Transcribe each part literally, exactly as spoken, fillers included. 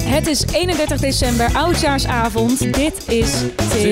Het is eenendertig december, oudjaarsavond. Dit is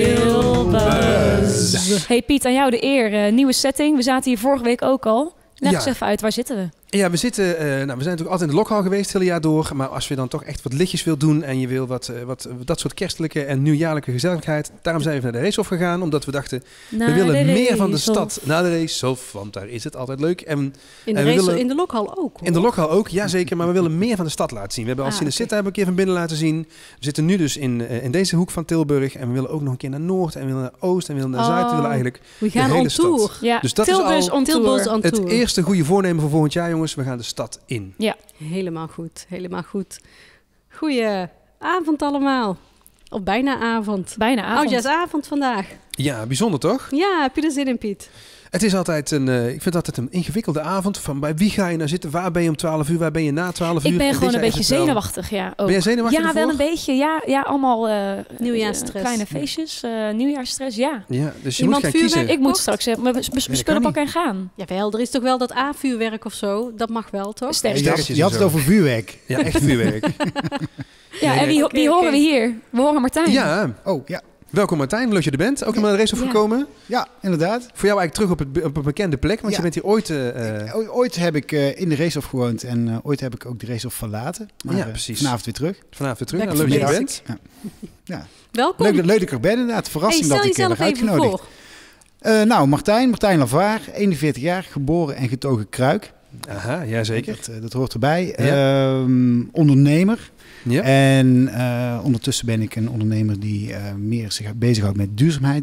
Tilbuzz. Hey Piet, aan jou de eer. Uh, nieuwe setting. We zaten hier vorige week ook al. Leg eens ja. even uit, waar zitten we? Ja, we zitten, uh, nou, we zijn natuurlijk altijd in de lokhal geweest het hele jaar door. Maar als je dan toch echt wat lichtjes wilt doen en je wil wat, uh, wat dat soort kerstelijke en nieuwjaarlijke gezelligheid. Daarom zijn we naar de Racehof gegaan, omdat we dachten, naar we willen meer Racehof. van de stad. Naar de Racehof, want daar is het altijd leuk. En, in, de en we race, willen, in de lokhal ook, hoor. In de lokhal ook, ja zeker. Maar we willen meer van de stad laten zien. We hebben al Ah, Cinecittà okay. hebben we een keer van binnen laten zien. We zitten nu dus in, uh, in deze hoek van Tilburg. En we willen ook nog een keer naar Noord en we willen naar Oost en we willen naar oh, Zuid. We willen eigenlijk we gaan de hele on tour. stad. Ja, dus dat Tilburg is al on tour. on het tour. eerste goede voornemen voor volgend jaar, jongens. We gaan de stad in. Ja. Helemaal goed, helemaal goed. Goeie avond allemaal. Of bijna avond. Bijna avond. Oudjaarsavond vandaag. Ja, bijzonder toch? Ja, heb je er zin in, Piet? Het is altijd een, uh, ik vind het altijd een ingewikkelde avond. Van bij wie ga je nou zitten? Waar ben je om twaalf uur? Waar ben je na twaalf uur? Ik ben En gewoon dit een jaar beetje is het wel- zenuwachtig, ja. Ook. Ben jij zenuwachtig Ja, ervoor? wel een beetje. Ja, ja allemaal uh, Nieuwjaarsstress. uh, kleine feestjes, uh, nieuwjaarsstress, ja. Ja, dus je Iemand moet gaan kiezen. vuurwerk? Ik moet Kocht? straks uh, mijn mijn kan spullen pakken en niet. gaan. Jawel, er is toch wel dat A-vuurwerk of zo? Dat mag wel, toch? Sterk. Je had, je had het over vuurwerk. Ja, echt vuurwerk. Ja, en wie, Oké, wie oké. horen we hier? We horen Martijn. Ja, Oh, ja. welkom Martijn. Leuk dat je er bent. Ook naar de Racehof Ja. gekomen. Ja, inderdaad. Voor jou eigenlijk terug op, het, op een bekende plek. Want Ja. je bent hier ooit... Uh, uh, O- Ooit heb ik uh, in de Racehof gewoond en uh, ooit heb ik ook de Racehof verlaten. Maar Ja, uh, precies. vanavond weer terug. vanavond weer terug. Back Nou, leuk to dat je er basics. bent. Ja. Welkom. Leuk, dat- leuk dat ik er ben inderdaad. Hey, Verrassing stel dat ik uh, jezelf werd even uitgenodigd. voor. Uh, nou, Martijn, Martijn Lavaar, eenenveertig jaar, geboren en getogen Kruik. Aha, ja zeker. Dat, uh, dat hoort erbij. Ja. Um, ondernemer. Ja. En uh, ondertussen ben ik een ondernemer die uh, meer zich bezighoudt met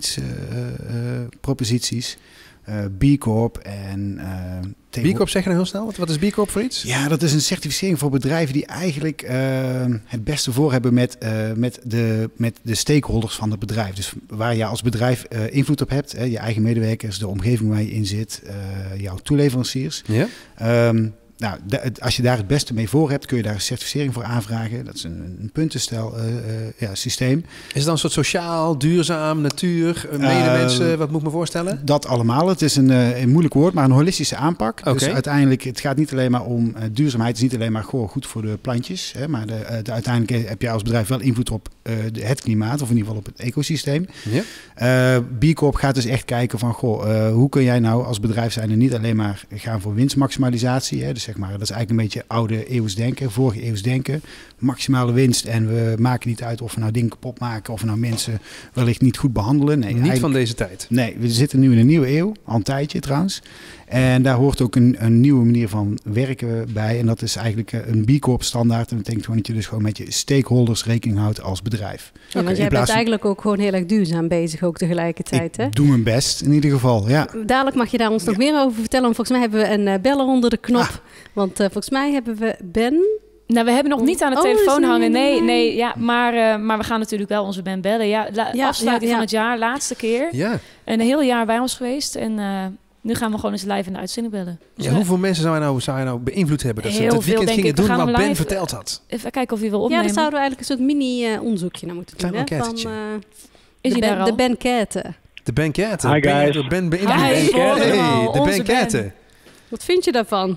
duurzaamheidsproposities. Uh, uh, B Corp en... Uh, B Corp zeg je nou heel snel? Wat, wat is B Corp voor iets? Ja, dat is een certificering voor bedrijven die eigenlijk uh, het beste voor hebben met, uh, met, de, met de stakeholders van het bedrijf. Dus waar je als bedrijf uh, invloed op hebt, hè, je eigen medewerkers, de omgeving waar je in zit, uh, jouw toeleveranciers. Ja. Um, nou, de, als je daar het beste mee voor hebt, kun je daar een certificering voor aanvragen. Dat is een, een puntenstel uh, uh, ja, systeem. Is het dan een soort sociaal, duurzaam, natuur, medemensen? Uh, wat moet ik me voorstellen? Dat allemaal. Het is een, uh, een moeilijk woord, maar een holistische aanpak. Okay. Dus uiteindelijk, het gaat niet alleen maar om uh, duurzaamheid. Het is niet alleen maar goh, goed voor de plantjes. Hè, maar de, uh, de, uiteindelijk heb je als bedrijf wel invloed op uh, de, het klimaat. Of in ieder geval op het ecosysteem. Ja. Uh, B Corp gaat dus echt kijken van, goh, uh, hoe kun jij nou als bedrijf zijn niet alleen maar gaan voor winstmaximalisatie. Hè, dus zeg maar, dat is eigenlijk een beetje oude eeuws denken, vorige eeuws denken. Maximale winst en we maken niet uit of we nou dingen kapot maken of we nou mensen wellicht niet goed behandelen. Nee, niet van deze tijd. Nee, we zitten nu in een nieuwe eeuw, al een tijdje trouwens. En daar hoort ook een, een nieuwe manier van werken bij. En dat is eigenlijk een B Corp standaard. En dat betekent gewoon dat je dus gewoon met je stakeholders rekening houdt als bedrijf. Ja, want In jij plaats bent eigenlijk ook gewoon heel erg duurzaam bezig, ook tegelijkertijd, hè? Ik doe mijn best, in ieder geval, ja. Dadelijk mag je daar ons nog Ja. meer over vertellen. Want volgens mij hebben we een uh, beller onder de knop. Ah. Want uh, volgens mij hebben we Ben. Nou, we hebben nog niet aan de Oh, telefoon is er hangen. niet- Nee, nee, ja, maar, uh, maar we gaan natuurlijk wel onze Ben bellen. Ja, la- Ja, afsluiting ja, van ja. het jaar, laatste keer. Ja. Een heel jaar bij ons geweest. En uh, nu gaan we gewoon eens live in de uitzending bellen. Dus Ja, we- hoeveel mensen zou hij nou, zou hij nou beïnvloed hebben dat ze Heel het dit veel, weekend denk gingen ik. We doen gaan wat hem Ben live- verteld had? Even kijken of hij wil Ja, opnemen. dan zouden we eigenlijk een soort mini-onderzoekje naar moeten doen. Klein Hè? Van, enquêtetje. uh, Is de, hij daar ben, al? de Benquête. De Banquette. Hi, guys. Door Ben beïnvloed. Hi, Hey, horen we al, de onze Banquette. Ben. Wat vind je daarvan?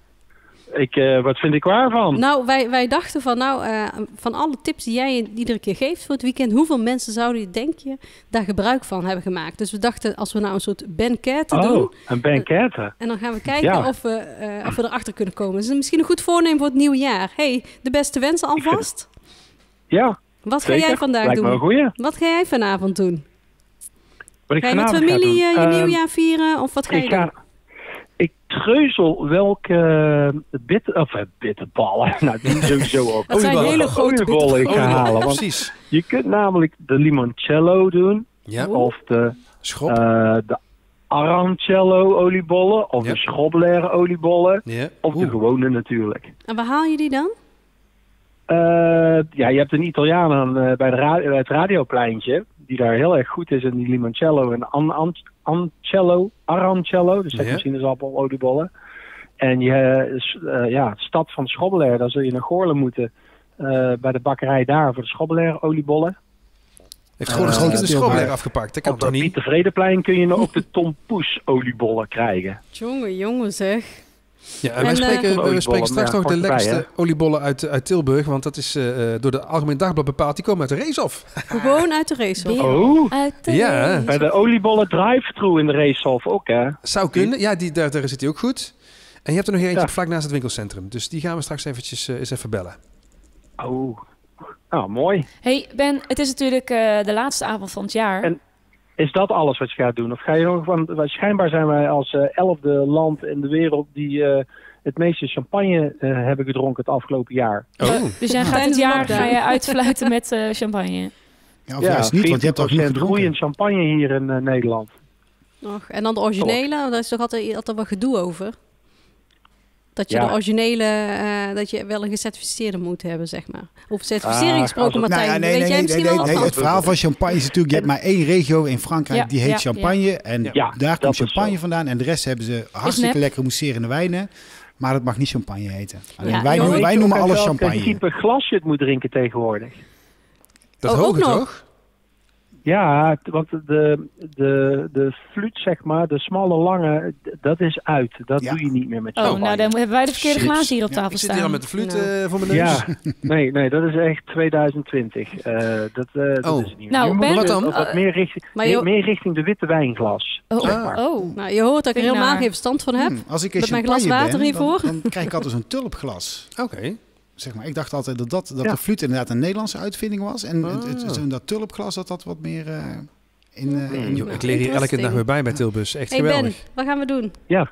Ik, uh, wat vind ik waarvan? Nou, wij, wij dachten van, nou, uh, van alle tips die jij iedere keer geeft voor het weekend, hoeveel mensen zouden, denk je, daar gebruik van hebben gemaakt? Dus we dachten, als we nou een soort Benquête doen, Oh, een banquette. en dan gaan we kijken Ja. of, we, uh, of we erachter kunnen komen. Dus misschien een goed voornemen voor het nieuwe jaar. Hey, de beste wensen alvast. Ja, Wat ga zeker. jij vandaag Lijkt me een doen? goeie. Wat ga jij vanavond doen? Wat ik Ga je met vanavond ga familie doen. uh, je Ehm, nieuwjaar vieren? Of wat ga je ik doen? ga, ik treuzel welke uh, bit, of, uh, bitterballen, nou die sowieso ook. Dat zijn oliebollen. hele grote Oliebollen ik ga bitterballen. halen. Want Precies. je kunt namelijk de limoncello doen, Ja. of de, Schop. uh, de Arancello oliebollen, of Ja. de Schobler oliebollen, Ja. of de Oeh. gewone natuurlijk. En waar haal je die dan? Uh, ja, je hebt een Italiaan aan, uh, bij, de ra- bij het radiopleintje, die daar heel erg goed is in die limoncello en an- an- ancello, arancello, dus dat Ja. is sinaasappel, oliebollen. En je, uh, ja, stad van Schobbeler, daar zul je naar Goorlen moeten, uh, bij de bakkerij daar voor de Schobbeler oliebollen. Heeft gewoon een Uh, stukje de Tilburg. schobbeler afgepakt. Dat kan Op toch het niet? Pieter Vredeplein kun je nog ook de Tom Poes oliebollen krijgen. Jongen, jongen zeg. Ja, en En, wij eh, spreken, we oliebollen, spreken straks ja, nog de kort erbij, lekkerste oliebollen uit, uit Tilburg. Want dat is uh, door de Algemeen Dagblad bepaald. Die komen uit de Reeshof. Gewoon uit de race. hoor. Oh, Uit de Ja. race. bij de oliebollen drive-thru in de Racehof ook, hè? Zou kunnen. Ja, die, daar, daar zit hij ook goed. En je hebt er nog eentje Ja. vlak naast het winkelcentrum. Dus die gaan we straks eventjes uh, eens even bellen. Oh, nou, mooi. Hey Ben, het is natuurlijk uh, de laatste avond van het jaar. En- Is dat alles wat je gaat doen? Of ga je nog van... want schijnbaar zijn wij als uh, elfde land in de wereld die uh, het meeste champagne uh, hebben gedronken het afgelopen jaar. Oh, Dus jij gaat Tijdens het de jaar lockdown. ga je uitfluiten met uh, champagne. Ja, of juist niet, want je hebt al genoeg gedronken. groeiend champagne hier in uh, Nederland. Och, en dan de originele, daar is toch altijd, altijd wat gedoe over. Dat je Ja. de originele, uh, dat je wel een gecertificeerde moet hebben, zeg maar. Over certificering Ah, gesproken, als het- Martijn. Nou ja, nee, weet nee, jij nee, misschien nee, wel nee, wat het van? verhaal van champagne is natuurlijk... Je hebt maar één regio in Frankrijk Ja, die heet ja, champagne. En Ja, daar dat komt is champagne zo. vandaan. En de rest hebben ze hartstikke nep. lekkere mousserende wijnen. Maar dat mag niet champagne heten. Alleen Ja, wij, joh, noemen- Weet wij je noemen ook alles uit welk champagne. type glas je het moet drinken tegenwoordig? dat Oh, hoge ook nog? toch? Ja, t- want de, de, de fluit, zeg maar, de smalle lange, d- dat is uit. Dat Ja. doe je niet meer met Oh, champagne. nou dan hebben wij de verkeerde Chips. glazen hier op Ja, tafel ik zit hier al staan. met de fluit Nou. uh, voor mijn neus. Ja, nee, nee, dat is echt twintig twintig. Eh, dat uh, dat Oh. is het niet. Nou, Je moet Ben- Wat dan? ook wat meer richting, Maar meer, je, meer richting de witte wijnglas. Oh, zeg maar. oh. nou, je hoort dat ik er Vind ik helemaal naar. geen verstand van heb. Hmm, als ik in Met mijn champagne glas water ben, hiervoor. dan, dan krijg ik altijd zo'n tulpglas. Oké. Zeg maar, ik dacht altijd dat, dat, dat Ja. de fluit inderdaad een Nederlandse uitvinding was. En Ah. het, het, zo'n dat tulpglas, dat dat wat meer uh, in... Uh, Hmm. in Yo, ik leer hier elke Interesting. dag weer bij bij Tilbus. Echt Hey geweldig. Ben, wat gaan we doen?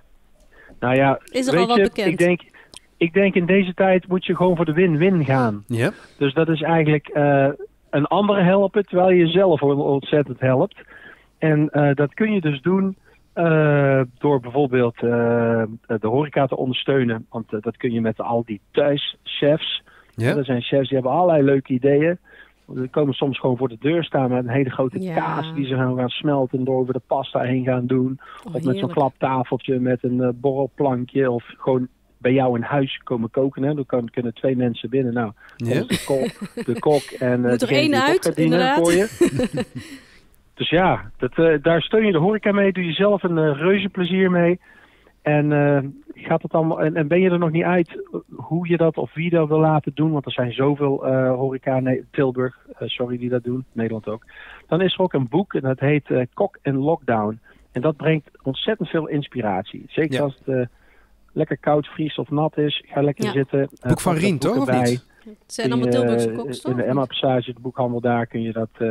Nou ja, Is er weet al wat je, bekend? Ik denk, ik denk in deze tijd moet je gewoon voor de win-win gaan. Ja? Dus dat is eigenlijk eh, een andere helpen, terwijl je jezelf ontzettend helpt. En eh, dat kun je dus doen uh, door bijvoorbeeld uh, de horeca te ondersteunen. Want uh, dat kun je met al die thuischefs. Ja? Er zijn chefs die hebben allerlei leuke ideeën. Die komen soms gewoon voor de deur staan met een hele grote Ja. kaas die ze gaan, gaan smelten en door over de pasta heen gaan doen. Oh, Of met zo'n heerlijk. klaptafeltje met een uh, borrelplankje. Of gewoon bij jou in huis komen koken. Hè. Dan kan, kunnen twee mensen binnen. Nou, Ja? de kok, de kok en uh, Moet er degene één die het op uit, gaat dienen inderdaad. voor je. Dus ja, dat, uh, daar steun je de horeca mee. Doe je zelf een uh, reuze plezier mee. En, uh, gaat het allemaal, en, en ben je er nog niet uit hoe je dat of wie dat wil laten doen? Want er zijn zoveel uh, horeca, nee, Tilburg, uh, sorry, die dat doen. Nederland ook. Dan is er ook een boek en dat heet uh, Kok en Lockdown. En dat brengt ontzettend veel inspiratie. Zeker Ja. als het uh, lekker koud, vries of nat is. Ga lekker Ja. zitten. Uh, Boek van pak dat Rien, boek toch? Of erbij. niet? Het zijn Die, allemaal Tilburgse uh, koks, In toch? de Emma Passage, de boekhandel daar, kun je dat... Uh,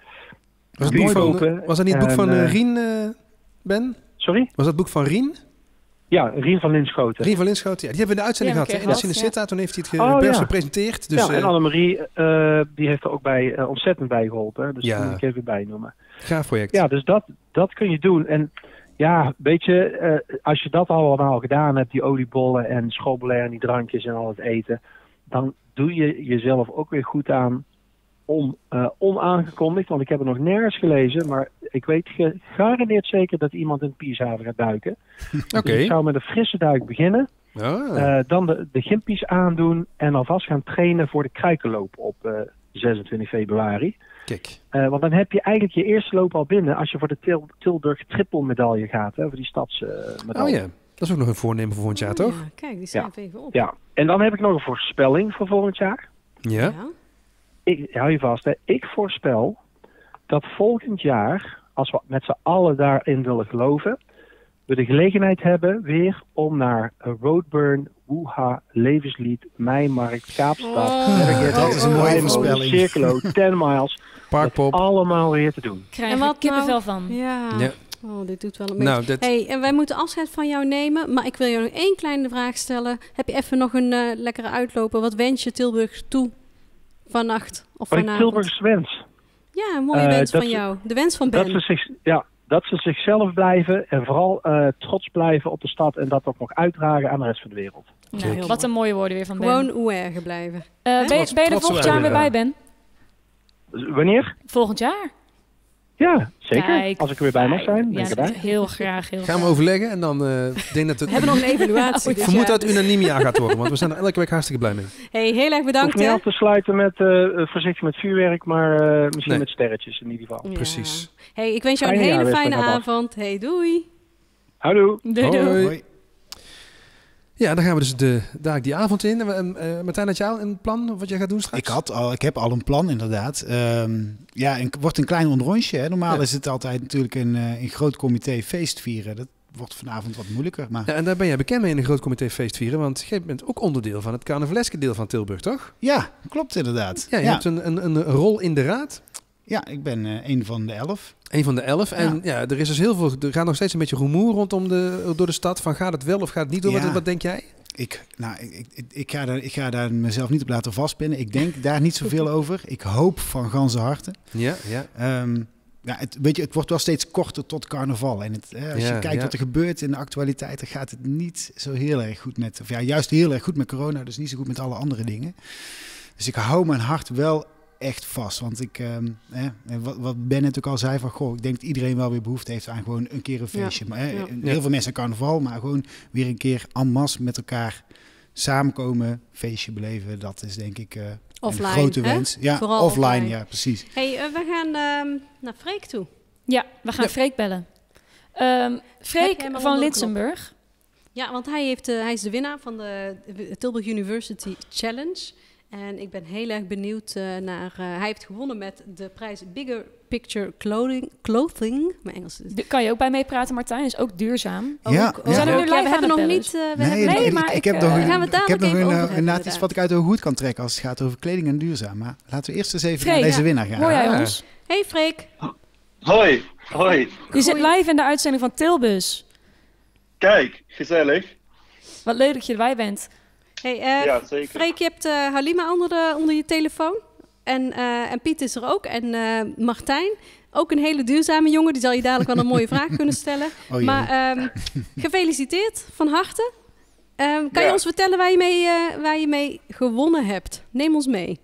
Was, het kun boek je van, kopen. was dat niet het boek En, van uh, uh, Rien, uh, Ben? Sorry? Was dat boek van Rien? Ja, Rien van Linschoten. Rien van Linschoten, ja. Die hebben we in de uitzending Ja, gehad, hè, een in de keer Cinecitta. Toen heeft hij het ge- Oh, bij ons ja. gepresenteerd. Dus ja, en uh, Annemarie, uh, die heeft er ook bij, uh, ontzettend bij geholpen. hè. Dus Ja. dat moet ik even bijnoemen. gaaf project. Ja, dus dat, dat kun je doen. En ja, weet je, uh, als je dat allemaal gedaan hebt, die oliebollen en schobbelen en die drankjes en al het eten, dan doe je jezelf ook weer goed aan om uh, onaangekondigd, want ik heb het nog nergens gelezen, maar ik weet gegarandeerd zeker dat iemand in Piershaven gaat duiken. Oké. Dus ik zou met een frisse duik beginnen. Ah. Uh, dan de, de gimpies aandoen en alvast gaan trainen voor de kruikenloop op uh, zesentwintig februari. Kijk. Uh, want dan heb je eigenlijk je eerste loop al binnen als je voor de Til Tilburg triple medaille gaat, hè, voor die stadsmedaille. Oh ja, dat is ook nog een voornemen voor volgend jaar, toch? Ja, kijk, die schrijf even op. Ja, en dan heb ik nog een voorspelling voor volgend jaar. Ja. Ik, hou je vast, hè. Ik voorspel dat volgend jaar, als we met z'n allen daarin willen geloven, we de gelegenheid hebben weer om naar Roadburn, Woeha, Levenslied, Mijmarkt, Kaapstad, Oh. Bergen, Dat is een mooie Rijnmond, voorspelling. Cirkelo, ten miles, Parkpop. dat allemaal weer te doen. Krijg En er wat kippenvel nou? van. Ja. Ja. Oh, dit doet wel een beetje. Nou, dat, Hey, en wij moeten afscheid van jou nemen, maar ik wil jou nog één kleine vraag stellen. Heb je even nog een uh, lekkere uitloper? Wat wens je Tilburg toe vannacht of Maar vanavond? Tilburgs wens, Ja, een mooie Uh, wens dat van ze- jou. De wens van dat Ben. ze, zich, ja, dat ze zichzelf blijven en vooral uh, trots blijven op de stad en dat ook nog uitdragen aan de rest van de wereld. Nou, Kijk. wat een mooie woorden weer van Ben. Gewoon hoe erger blijven. Uh, ben, je- Trots- ben je er trots volgend op jaar weer bij, eigen- Ben? Wanneer? Volgend jaar? Ja, zeker. Kijk, Als ik er weer bij mag fijn. zijn, ben Ja, ik erbij. heel graag, heel gaan graag. we overleggen en dan uh, ik denk dat het... We hebben nog een evaluatie. Ik dus vermoed ja. dat het unaniem ja gaat worden, want we zijn er elke week hartstikke blij mee. Hey, heel erg Ik hoef bedankt. niet Hè? af te sluiten met uh, voorzichtig met vuurwerk, maar uh, misschien Nee. met sterretjes in ieder geval. Ja. Precies. Hey, ik wens jou een Fijne hele jaarwisseling fijne alvast. avond. Hey, doei. Houdoe. Doei, doei. Hoi. Hoi. Ja, dan gaan we dus de, daar die avond in. Uh, uh, Martijn, had jij al een plan wat jij gaat doen straks? Ik, had al, ik heb al een plan, inderdaad. Um, ja, het wordt een klein onderrondje. Hè. Normaal ja. is het altijd natuurlijk een, uh, een groot comité feest vieren. Dat wordt vanavond wat moeilijker. Maar... Ja, en daar ben jij bekend mee in een groot comité feest vieren. Want jij bent ook onderdeel van het carnavaleske deel van Tilburg, toch? Ja, klopt inderdaad. Ja, je ja. hebt een, een, een rol in de raad. Ja, ik ben uh, een van de elf. Een van de elf. En ja. ja, er is dus heel veel. Er gaat nog steeds een beetje rumoer rondom de, door de stad. Van gaat het wel of gaat het niet door? Ja. Wat, wat denk jij? Ik, nou, ik, ik, ik, ga daar, ik ga daar mezelf niet op laten vastpinnen. Ik denk daar niet zoveel over. Ik hoop van ganse harte. Ja, ja. Um, ja het, weet je, het wordt wel steeds korter tot carnaval. En het, hè, als ja, je kijkt ja. wat er gebeurt in de actualiteit, dan gaat het niet zo heel erg goed met. Of ja, juist heel erg goed met corona. Dus niet zo goed met alle andere dingen. Dus ik hou mijn hart wel echt vast. Want ik, um, hè, wat, wat Ben net ook al zei, van goh, ik denk dat iedereen wel weer behoefte heeft aan gewoon een keer een feestje. Ja. Maar, hè, ja. Heel ja. veel mensen carnaval, maar gewoon weer een keer en masse met elkaar samenkomen, feestje beleven. Dat is denk ik uh, offline, een grote hè? wens. Ja, Vooral offline, offline, ja, precies. Hey, uh, we gaan uh, naar Freek toe. Ja, we gaan ja. Freek bellen. Um, Freek van Litsenburg. Ja, want hij, heeft, uh, hij is de winnaar van de Tilburg University Challenge. En ik ben heel erg benieuwd uh, naar... Uh, hij heeft gewonnen met de prijs Bigger Picture Clothing. clothing. Mijn Engels is... De, kan je ook bij meepraten, Martijn? Is ook duurzaam. Ja, ook, we, zijn ja. er nu ja, we hebben nog niet... Uh, we nee, hebben, nee, nee, maar ik, ik, ik heb nog, uh, een, ik heb nog een, een, een iets wat ik uit de hoed kan trekken als het gaat over kleding en duurzaam. Maar laten we eerst eens even Freek, naar deze ja. winnaar gaan. Hoor jij ons? Hey Freek. Hoi, hoi. Je Goeie. zit live in de uitzending van Tilbus. Kijk, gezellig. Wat leuk dat je erbij bent. Hey, uh, ja, zeker. Freek, je hebt uh, Halima onder, de, onder je telefoon. En, uh, en Piet is er ook. En uh, Martijn, ook een hele duurzame jongen. Die zal je dadelijk wel een mooie vraag kunnen stellen. Oh, maar um, gefeliciteerd, van harte. Um, kan ja. je ons vertellen waar je, mee, uh, waar je mee gewonnen hebt? Neem ons mee.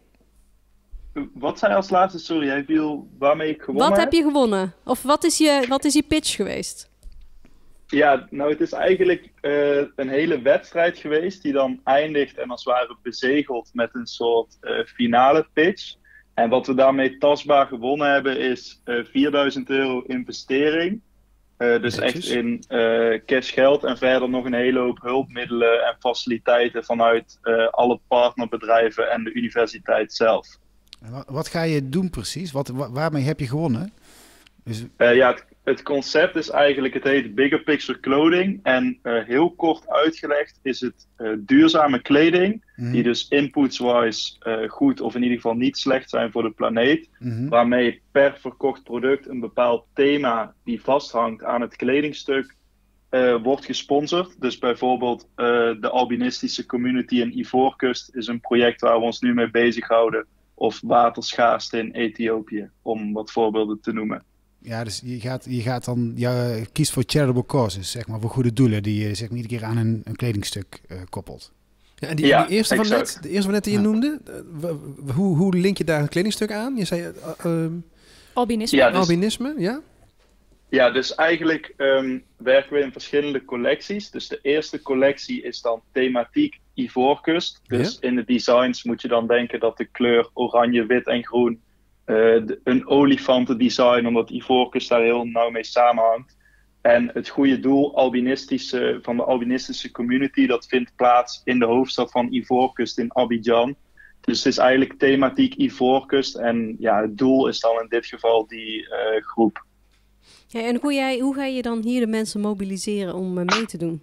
Wat zei als laatste? Sorry, hij viel waarmee ik gewonnen Wat heb? heb je gewonnen? Of wat is je, wat is je pitch geweest? Ja, nou het is eigenlijk uh, een hele wedstrijd geweest die dan eindigt en als het ware bezegeld met een soort uh, finale pitch. En wat we daarmee tastbaar gewonnen hebben is uh, vierduizend euro investering. Uh, dus Netjes. echt in uh, cashgeld en verder nog een hele hoop hulpmiddelen en faciliteiten vanuit uh, alle partnerbedrijven en de universiteit zelf. Wat ga je doen precies? Wat, waarmee heb je gewonnen? Dus... Uh, ja, het, het concept is eigenlijk, het heet Bigger Picture Clothing. En uh, heel kort uitgelegd is het uh, duurzame kleding, mm-hmm. die dus inputs-wise uh, goed of in ieder geval niet slecht zijn voor de planeet. Mm-hmm. Waarmee per verkocht product een bepaald thema die vasthangt aan het kledingstuk uh, wordt gesponsord. Dus bijvoorbeeld uh, de albinistische community in Ivoorkust is een project waar we ons nu mee bezighouden. Of waterschaarste in Ethiopië, om wat voorbeelden te noemen. Ja, dus je gaat, je gaat dan ja, kiest voor charitable causes, zeg maar, voor goede doelen die je zeg maar, iedere keer aan een, een kledingstuk uh, koppelt. Ja, en die, ja, die eerste van net, de eerste van net die je ja. noemde, uh, hoe, hoe link je daar een kledingstuk aan? Je zei uh, uh, albinisme. Ja, dus, albinisme, ja? Ja, dus eigenlijk um, werken we in verschillende collecties. Dus de eerste collectie is dan thematiek Ivoorkust. Dus ja? in de designs moet je dan denken dat de kleur oranje, wit en groen uh, de, een olifantendesign, omdat Ivoorkust daar heel nauw mee samenhangt. En het goede doel albinistische, van de albinistische community, dat vindt plaats in de hoofdstad van Ivoorkust in Abidjan. Dus het is eigenlijk thematiek Ivoorkust en ja, het doel is dan in dit geval die uh, groep. Ja, en hoe, jij, hoe ga je dan hier de mensen mobiliseren om uh, mee te doen?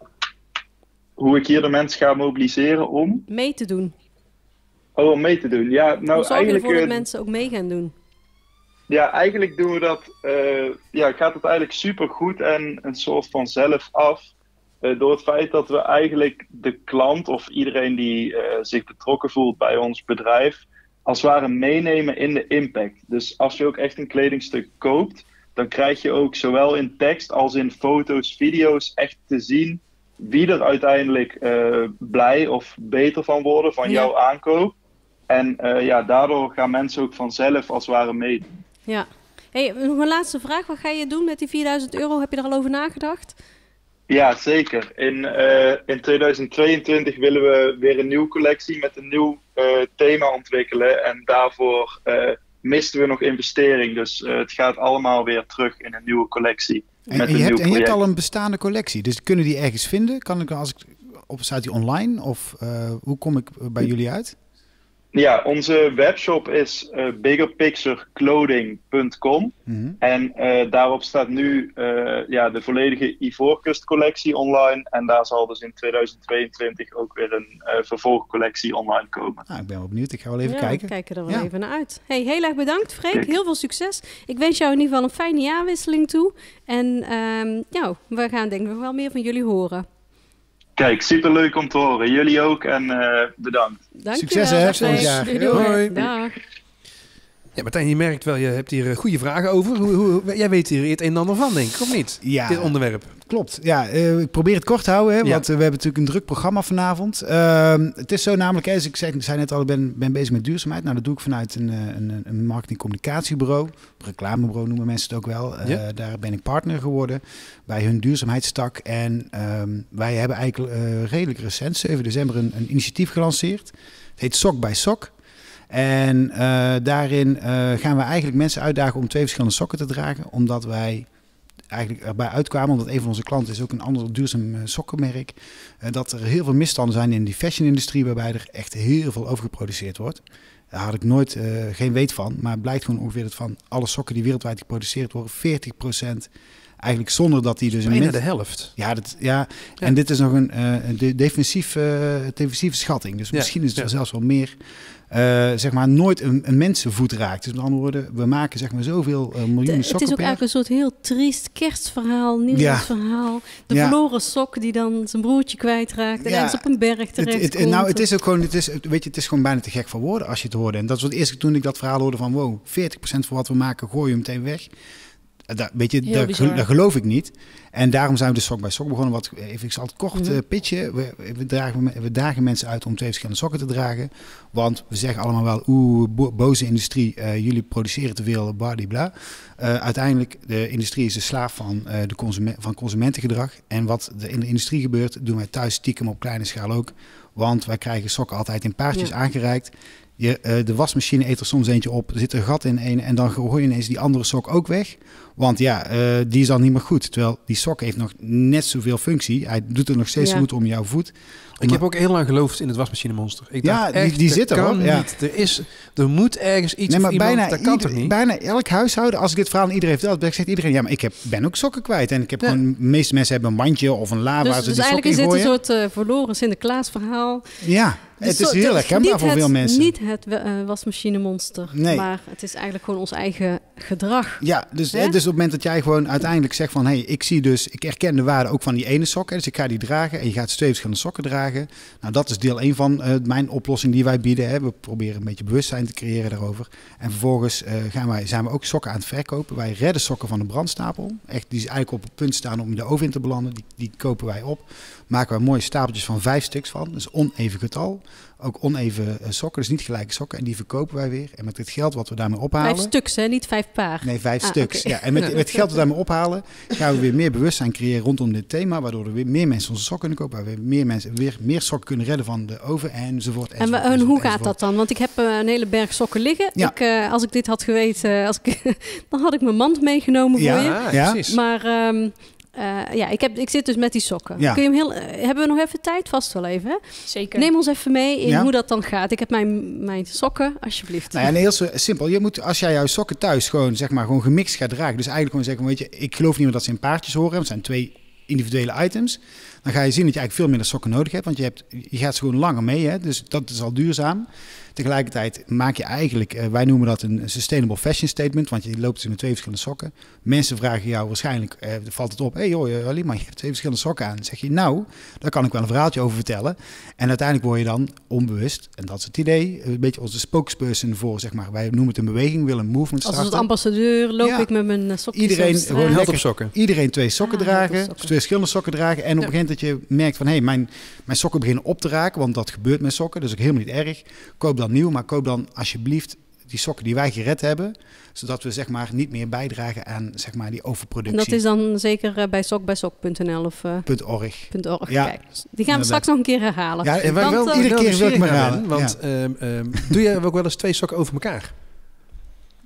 Hoe ik hier de mensen ga mobiliseren om? Mee te doen. Oh, om mee te doen. Ja, nou hoe zorg je eigenlijk ervoor dat uh, mensen ook mee gaan doen? Ja, eigenlijk doen we dat, uh, ja, gaat het eigenlijk super goed en een soort van zelf af. Uh, door het feit dat we eigenlijk de klant of iedereen die uh, zich betrokken voelt bij ons bedrijf, als het ware meenemen in de impact. Dus als je ook echt een kledingstuk koopt, dan krijg je ook zowel in tekst als in foto's, video's echt te zien wie er uiteindelijk uh, blij of beter van worden van ja. jouw aankoop. En uh, ja, daardoor gaan mensen ook vanzelf als het ware meedoen. Ja. Hey, nog een laatste vraag. Wat ga je doen met die vierduizend euro? Heb je er al over nagedacht? Ja, zeker. In, uh, in tweeduizend tweeëntwintig willen we weer een nieuwe collectie met een nieuw uh, thema ontwikkelen. En daarvoor uh, misten we nog investering. Dus uh, het gaat allemaal weer terug in een nieuwe collectie. En, met en, je, een hebt, nieuw en je hebt al een bestaande collectie. Dus kunnen die ergens vinden? Kan ik als ik op, staat die online? Of uh, hoe kom ik bij jullie uit? Ja, onze webshop is uh, bigger picture clothing punt com. Mm-hmm. En uh, daarop staat nu uh, ja, de volledige Ivoorkust collectie online. En daar zal dus in tweeduizend tweeëntwintig ook weer een uh, vervolgcollectie online komen. Nou, ik ben wel benieuwd. Ik ga wel even ja, kijken. We kijken er wel ja. even naar uit. Hey, heel erg bedankt, Freek. Heel veel succes. Ik wens jou in ieder geval een fijne jaarwisseling toe. En um, ja, we gaan denk ik nog wel meer van jullie horen. Kijk, superleuk om te horen. Jullie ook en uh, bedankt. Dank Succes je wel. hè, volgend jaar. Doei, doei. Hoi. Dag. Ja, Martijn, je merkt wel, je hebt hier uh, goede vragen over. Hoe, hoe, jij weet hier het een en ander van, denk ik, of niet? Ja, dit onderwerp. Klopt. Ja, uh, ik probeer het kort te houden, hè, want ja. uh, we hebben natuurlijk een druk programma vanavond. Uh, het is zo namelijk, hè, als ik zei, zei net al, ik ben, ben bezig met duurzaamheid. Nou, dat doe ik vanuit een, een, een marketing-communicatiebureau. Reclamebureau noemen mensen het ook wel. Uh, ja. Daar ben ik partner geworden bij hun duurzaamheidstak. En um, wij hebben eigenlijk uh, redelijk recent, zeven december, een, een initiatief gelanceerd. Het heet Sok bij Sok. En uh, daarin uh, gaan we eigenlijk mensen uitdagen om twee verschillende sokken te dragen. Omdat wij eigenlijk erbij uitkwamen, omdat een van onze klanten is ook een ander duurzaam uh, sokkenmerk. Uh, dat er heel veel misstanden zijn in die fashion-industrie waarbij er echt heel veel over geproduceerd wordt. Daar had ik nooit uh, geen weet van. Maar het blijkt gewoon ongeveer dat van alle sokken die wereldwijd geproduceerd worden, veertig procent eigenlijk zonder dat die dus... Bijna een de helft. Ja, dat, ja, ja, en dit is nog een uh, de defensief, uh, defensieve schatting. Dus ja. misschien is het ja. er zelfs wel meer... Uh, zeg maar nooit een, een mensenvoet raakt. Dus met andere woorden, we maken zeg maar zoveel uh, miljoenen de, sokken Het is ook per. eigenlijk een soort heel triest kerstverhaal, nieuwsverhaal. Ja. De ja. verloren sok die dan zijn broertje kwijtraakt en ja. ergens op een berg terecht het, het, Nou, het is ook gewoon, het is, weet je, het is gewoon bijna te gek voor woorden als je het hoorde. En dat was het eerste toen ik dat verhaal hoorde van wow, veertig procent van wat we maken gooien we meteen weg. Dat, weet je, dat, dat geloof ik niet. En daarom zijn we de Sok bij Sok begonnen. Wat, even, ik zal het kort mm-hmm. uh, pitchen. We, we, dragen, we dagen mensen uit om twee verschillende sokken te dragen. Want we zeggen allemaal wel, oeh, bo- boze industrie, uh, jullie produceren te veel, bladibla. Uh, uiteindelijk, de industrie is de slaaf van, uh, de consument, van consumentengedrag. En wat er in de industrie gebeurt, doen wij thuis stiekem op kleine schaal ook. Want wij krijgen sokken altijd in paardjes ja. aangereikt. Je, uh, de wasmachine eet er soms eentje op, er zit een gat in een en dan gooi je ineens die andere sok ook weg. Want ja, uh, die is dan niet meer goed. Terwijl die sok heeft nog net zoveel functie. Hij doet er nog steeds ja. goed om jouw voet. Ik maar, heb ook heel lang geloofd in het wasmachinemonster. Ik ja, dacht echt, die, die zit er hoor. Ja. Er, is, er moet ergens iets nee, maar of iemand, bijna dat kan ieder, toch niet? Bijna elk huishouden, als ik dit verhaal aan iedereen vertel, dan zegt iedereen, ja, maar ik heb, ben ook sokken kwijt. En ik heb ja. gewoon, de meeste mensen hebben een mandje of een la dus, waar ze dus die sokken in gooien. Dus eigenlijk is dit een soort uh, verloren Sinterklaas verhaal. Ja. Dus het is heel herkenbaar voor het, veel mensen. Niet het uh, wasmachinemonster, nee. maar het is eigenlijk gewoon ons eigen gedrag. Ja, dus, hè? dus op het moment dat jij gewoon uiteindelijk zegt van... hé, hey, ik zie dus, ik herken de waarde ook van die ene sok. Hè, dus ik ga die dragen en je gaat twee verschillende sokken dragen. Nou, dat is deel één van uh, mijn oplossing die wij bieden. Hè. We proberen een beetje bewustzijn te creëren daarover. En vervolgens uh, gaan wij, zijn we ook sokken aan het verkopen. Wij redden sokken van de brandstapel. Echt, die is eigenlijk op het punt staan om in de oven in te belanden. Die, die kopen wij op. Maken wij mooie stapeltjes van vijf stuks van. Dus oneven getal. Ook oneven uh, sokken, dus niet gelijke sokken. En die verkopen wij weer. En met het geld wat we daarmee ophalen... Vijf stuks, hè? Niet vijf paar. Nee, vijf ah, stuks. Okay. Ja, en met, met het geld dat we daarmee ophalen... gaan we weer meer bewustzijn creëren rondom dit thema. Waardoor er weer meer mensen onze sokken kunnen kopen. Waar we meer mensen weer meer sokken kunnen redden van de oven enzovoort. enzovoort, en, enzovoort en hoe enzovoort. gaat dat dan? Want ik heb uh, een hele berg sokken liggen. Ja. Ik, uh, als ik dit had geweten, als ik, dan had ik mijn mand meegenomen voor ja, je. Ah, ja, precies. Maar... Um, Uh, ja, ik, heb, ik zit dus met die sokken. Ja. Kun je hem heel, uh, hebben we nog even tijd? Vast wel even, hè? Zeker. Neem ons even mee in ja. hoe dat dan gaat. Ik heb mijn, mijn sokken, alsjeblieft. Nou ja, nee, heel zo simpel. Je moet, als jij jouw sokken thuis gewoon, zeg maar, gewoon gemixt gaat dragen. Dus eigenlijk gewoon zeggen, weet je, ik geloof niet meer dat ze in paardjes horen. Het zijn twee individuele items. Dan ga je zien dat je eigenlijk veel minder sokken nodig hebt. Want je, hebt, je gaat ze gewoon langer mee. Hè? Dus dat is al duurzaam. Tegelijkertijd maak je eigenlijk, uh, wij noemen dat een sustainable fashion statement. Want je loopt ze met twee verschillende sokken. Mensen vragen jou waarschijnlijk, uh, valt het op. Hé hey, joh, Halima, je hebt twee verschillende sokken aan. Dan zeg je, nou, daar kan ik wel een verhaaltje over vertellen. En uiteindelijk word je dan onbewust, en dat is het idee, een beetje onze spokesperson voor, zeg maar, wij noemen het een beweging, willen een movement starten. Als ambassadeur loop ja. ik met mijn sokjes. Iedereen gewoon lekker, sokken. Iedereen twee sokken ah, dragen, sokken. twee verschillende sokken dragen. En op het ja. moment dat je merkt van, hé, hey, mijn, mijn sokken beginnen op te raken, want dat gebeurt met sokken, dus ook helemaal niet erg. Koop dan nieuw, maar koop dan alsjeblieft die sokken die wij gered hebben, zodat we zeg maar niet meer bijdragen aan zeg maar die overproductie. En dat is dan zeker uh, bij sokbijsok punt n l of uh, .org. .org. Ja. Kijk, die gaan we straks nog een keer herhalen. Ja, en wij want, wel uh, iedere keer wil ik me herhalen. Want ja. um, um, doe je ook wel eens twee sokken over elkaar?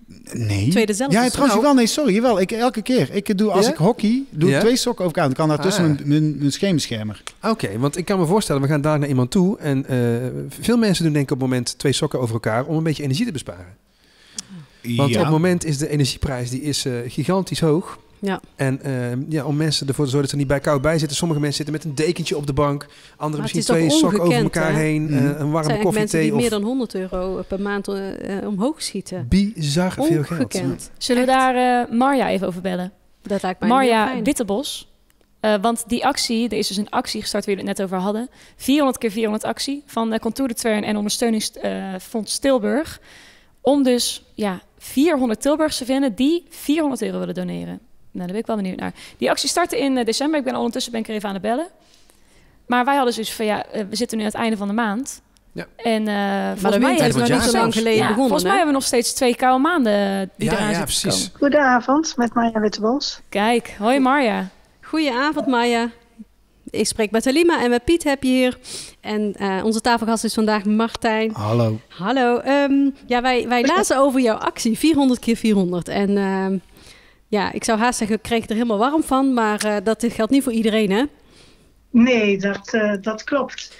Nee. Twee dezelfde Ja, sokken. trouwens wel. Nee, sorry. Jawel, ik, elke keer. Ik doe, als Ja? ik hockey, doe Ja? ik twee sokken over elkaar. Dan kan daartussen Ah. mijn, mijn, mijn scheenbeschermer. Oké, okay, want ik kan me voorstellen, we gaan daar naar iemand toe. En uh, veel mensen doen denk ik op het moment twee sokken over elkaar om een beetje energie te besparen. Want ja. op het moment is de energieprijs die is, uh, gigantisch hoog. Ja. En uh, ja, om mensen ervoor te zorgen dat ze er niet bij koud bij zitten. Sommige mensen zitten met een dekentje op de bank. Anderen misschien twee sokken over elkaar hè? heen. Mm. Uh, een warme zijn koffie, mensen thee. die Of meer dan honderd euro per maand uh, omhoog schieten. bizar veel geld. Ongekend. Zullen we Echt? daar uh, Marja even over bellen? Dat lijkt mij heel Marja fijn. Wittebos. Uh, want die actie, er is dus een actie gestart waar we het net over hadden. vierhonderd keer vierhonderd actie van uh, Contour de Twern en Ondersteuningsfonds uh, Tilburg. Om dus ja, vierhonderd Tilburgers te vinden die vierhonderd euro willen doneren. Nou, daar ben ik wel benieuwd naar. Die actie startte in uh, december. Ik ben ondertussen ben ik er even aan het bellen. Maar wij hadden dus van ja, uh, we zitten nu aan het einde van de maand. Ja. En uh, Maar volgens mij is het nog jaar niet zo lang zelfs. geleden ja, begonnen. volgens mij hè? hebben we nog steeds twee koude maanden die Ja, eraan ja, zitten te precies. komen. Goedenavond, met Marja Wittebos. Kijk, hoi Marja. Goedenavond, Maya. Ik spreek met Halima en met Piet heb je hier. En uh, onze tafelgast is vandaag Martijn. Hallo. Hallo. Um, ja, wij, wij lazen over jouw actie, vierhonderd keer vierhonderd. En uh, ja, ik zou haast zeggen, ik kreeg er helemaal warm van. Maar uh, dat geldt niet voor iedereen, hè? Nee, dat, uh, dat klopt.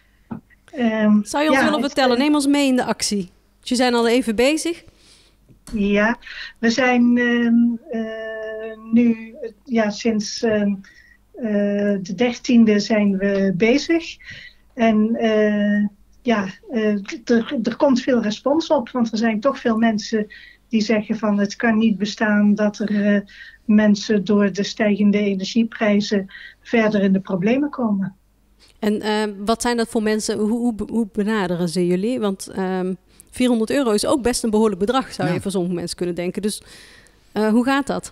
Um, Zou je ons ja, willen het, vertellen? uh, Neem ons mee in de actie. Dus je zijn al even bezig. Ja, we zijn uh, uh, nu ja, sinds uh, uh, de dertiende zijn we bezig. En uh, ja, uh, er, er komt veel respons op, want er zijn toch veel mensen die zeggen van het kan niet bestaan dat er uh, mensen door de stijgende energieprijzen verder in de problemen komen. En uh, wat zijn dat voor mensen? Hoe, hoe, hoe benaderen ze jullie? Want um, vierhonderd euro is ook best een behoorlijk bedrag, zou Ja. je voor sommige mensen kunnen denken. Dus uh, hoe gaat dat?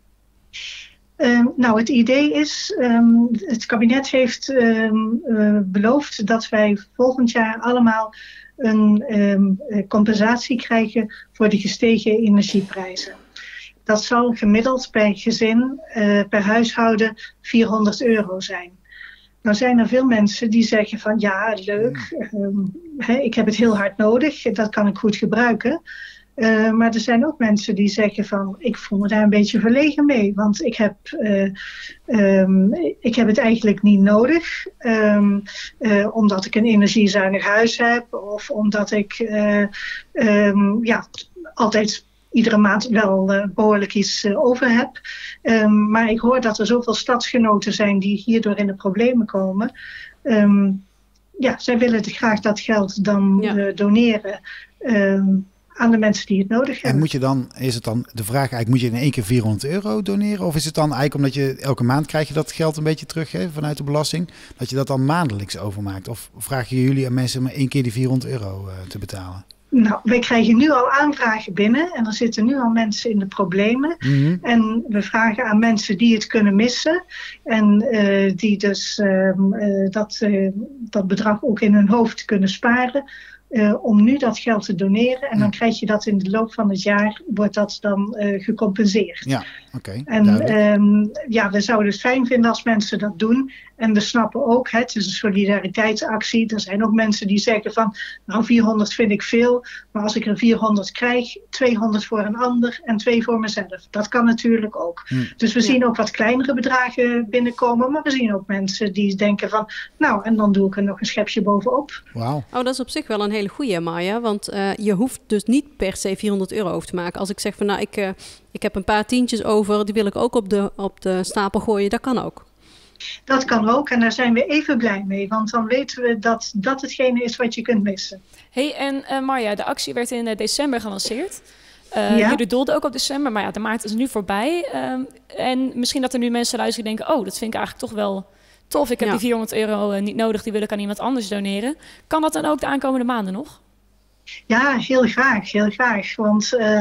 Uh, nou, het idee is, um, het kabinet heeft um, uh, beloofd dat wij volgend jaar allemaal een um, compensatie krijgen voor de gestegen energieprijzen. Dat zal gemiddeld per gezin, uh, per huishouden vierhonderd euro zijn. Nou zijn er veel mensen die zeggen van ja, leuk, um, he, ik heb het heel hard nodig, dat kan ik goed gebruiken. Uh, maar er zijn ook mensen die zeggen van ik voel me daar een beetje verlegen mee. Want ik heb, uh, um, ik heb het eigenlijk niet nodig. Um, uh, omdat ik een energiezuinig huis heb. Of omdat ik uh, um, ja, altijd iedere maand wel uh, behoorlijk iets uh, over heb. Um, maar ik hoor dat er zoveel stadsgenoten zijn die hierdoor in de problemen komen. Um, ja, zij willen graag dat geld dan Ja. uh, doneren. Um, aan de mensen die het nodig hebben. En moet je dan, is het dan de vraag eigenlijk, moet je in één keer vierhonderd euro doneren? Of is het dan eigenlijk omdat je elke maand krijg je dat geld een beetje terug hè, vanuit de belasting, dat je dat dan maandelijks overmaakt? Of vragen jullie aan mensen om één keer die vierhonderd euro uh, te betalen? Nou, wij krijgen nu al aanvragen binnen en er zitten nu al mensen in de problemen. Mm-hmm. En we vragen aan mensen die het kunnen missen en uh, die dus uh, uh, dat, uh, dat bedrag ook in hun hoofd kunnen sparen. Uh, om nu dat geld te doneren. En dan krijg je dat in de loop van het jaar, wordt dat dan uh, gecompenseerd. Ja, oké. Okay, en um, ja, we zouden het fijn vinden als mensen dat doen. En we snappen ook, hè, het is een solidariteitsactie. Er zijn ook mensen die zeggen van, nou vierhonderd vind ik veel. Maar als ik er vierhonderd krijg, tweehonderd voor een ander en twee voor mezelf. Dat kan natuurlijk ook. Hm. Dus we Ja. zien ook wat kleinere bedragen binnenkomen. Maar we zien ook mensen die denken van, nou en dan doe ik er nog een schepje bovenop. Wauw. Oh, dat is op zich wel een hele goeie, Maya. Want uh, je hoeft dus niet per se vierhonderd euro over te maken. Als ik zeg van, nou, ik, uh, ik heb een paar tientjes over, die wil ik ook op de, op de stapel gooien. Dat kan ook. Dat kan ook en daar zijn we even blij mee. Want dan weten we dat dat hetgene is wat je kunt missen. Hey, en uh, Marja, de actie werd in uh, december gelanceerd. Uh, Ja. Jullie doelden ook op december, maar ja, de maart is nu voorbij. Um, en misschien dat er nu mensen luisteren die denken, oh, dat vind ik eigenlijk toch wel tof. Ik heb Ja. die vierhonderd euro uh, niet nodig, die wil ik aan iemand anders doneren. Kan dat dan ook de aankomende maanden nog? Ja, heel graag, heel graag. Want uh,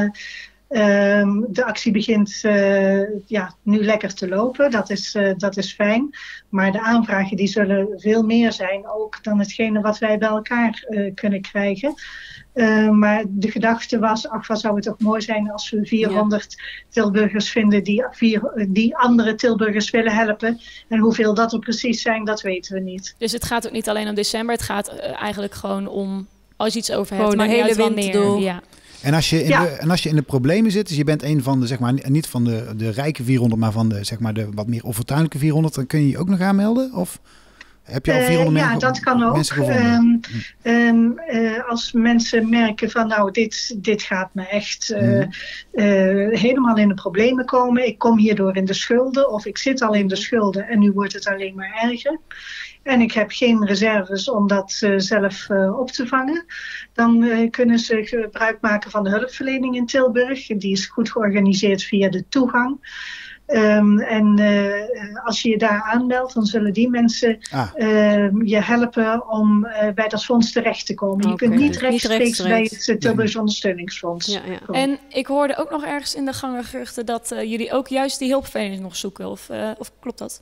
um, de actie begint uh, ja, nu lekker te lopen. Dat is, uh, dat is fijn. Maar de aanvragen die zullen veel meer zijn ook dan hetgene wat wij bij elkaar uh, kunnen krijgen. Uh, maar de gedachte was, ach, wat zou het toch mooi zijn als we vierhonderd ja. Tilburgers vinden die, vier, die andere Tilburgers willen helpen. En hoeveel dat er precies zijn, dat weten we niet. Dus het gaat ook niet alleen om december, het gaat uh, eigenlijk gewoon om, als je iets over hebt, Gewoon maar de hele niet uit winter wanneer. door. Ja. En als je in, Ja. de, en als je in de problemen zit, dus je bent een van de, zeg maar, niet van de, de rijke vierhonderd, maar van de, zeg maar, de wat meer onfortuinlijke vierhonderd, dan kun je je ook nog aanmelden? Of heb je al vierhonderd Uh, ja, mensen, dat kan ook. mensen gevonden? Um, um, uh, als mensen merken van nou, dit, dit gaat me echt uh, Mm. uh, helemaal in de problemen komen. Ik kom hierdoor in de schulden of ik zit al in de schulden en nu wordt het alleen maar erger. En ik heb geen reserves om dat uh, zelf uh, op te vangen. Dan uh, kunnen ze gebruik maken van de hulpverlening in Tilburg. Die is goed georganiseerd via de toegang. Um, en uh, als je je daar aanmeldt, dan zullen die mensen Ah. uh, je helpen om uh, bij dat fonds terecht te komen. Je Oké, kunt niet dus rechtstreeks, niet rechtstreeks. bij het uh, Tilburgs Ondersteuningsfonds Ja, ja. komen. En ik hoorde ook nog ergens in de gangen geruchten dat uh, jullie ook juist die hulpverleners nog zoeken. Of, uh, of klopt dat?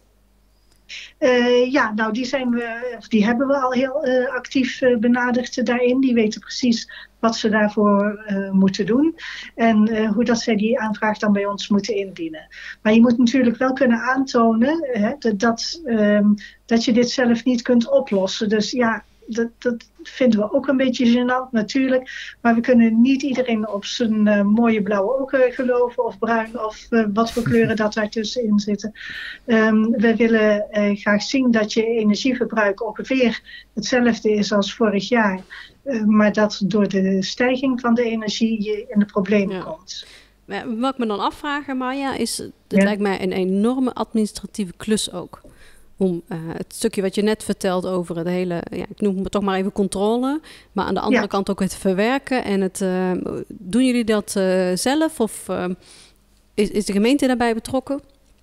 Uh, ja, nou die, zijn we, of die hebben we al heel uh, actief uh, benaderd daarin. Die weten precies wat ze daarvoor uh, moeten doen. En uh, hoe dat zij die aanvraag dan bij ons moeten indienen. Maar je moet natuurlijk wel kunnen aantonen hè, dat, dat, um, dat je dit zelf niet kunt oplossen. Dus ja, dat, dat vinden we ook een beetje gênant natuurlijk. Maar we kunnen niet iedereen op zijn uh, mooie blauwe ogen geloven. Of bruin of uh, wat voor kleuren dat daartussenin zitten. Um, we willen uh, graag zien dat je energieverbruik ongeveer hetzelfde is als vorig jaar. Uh, maar dat door de stijging van de energie je in de problemen Ja. komt. Maar wat ik me dan afvraag, Maya, is... Het Ja. lijkt mij een enorme administratieve klus ook. Om uh, het stukje wat je net vertelt over het hele... Ja, ik noem het toch maar even controle. Maar aan de andere Ja. kant ook het verwerken. En het, uh, doen jullie dat uh, zelf? Of uh, is, is de gemeente daarbij betrokken?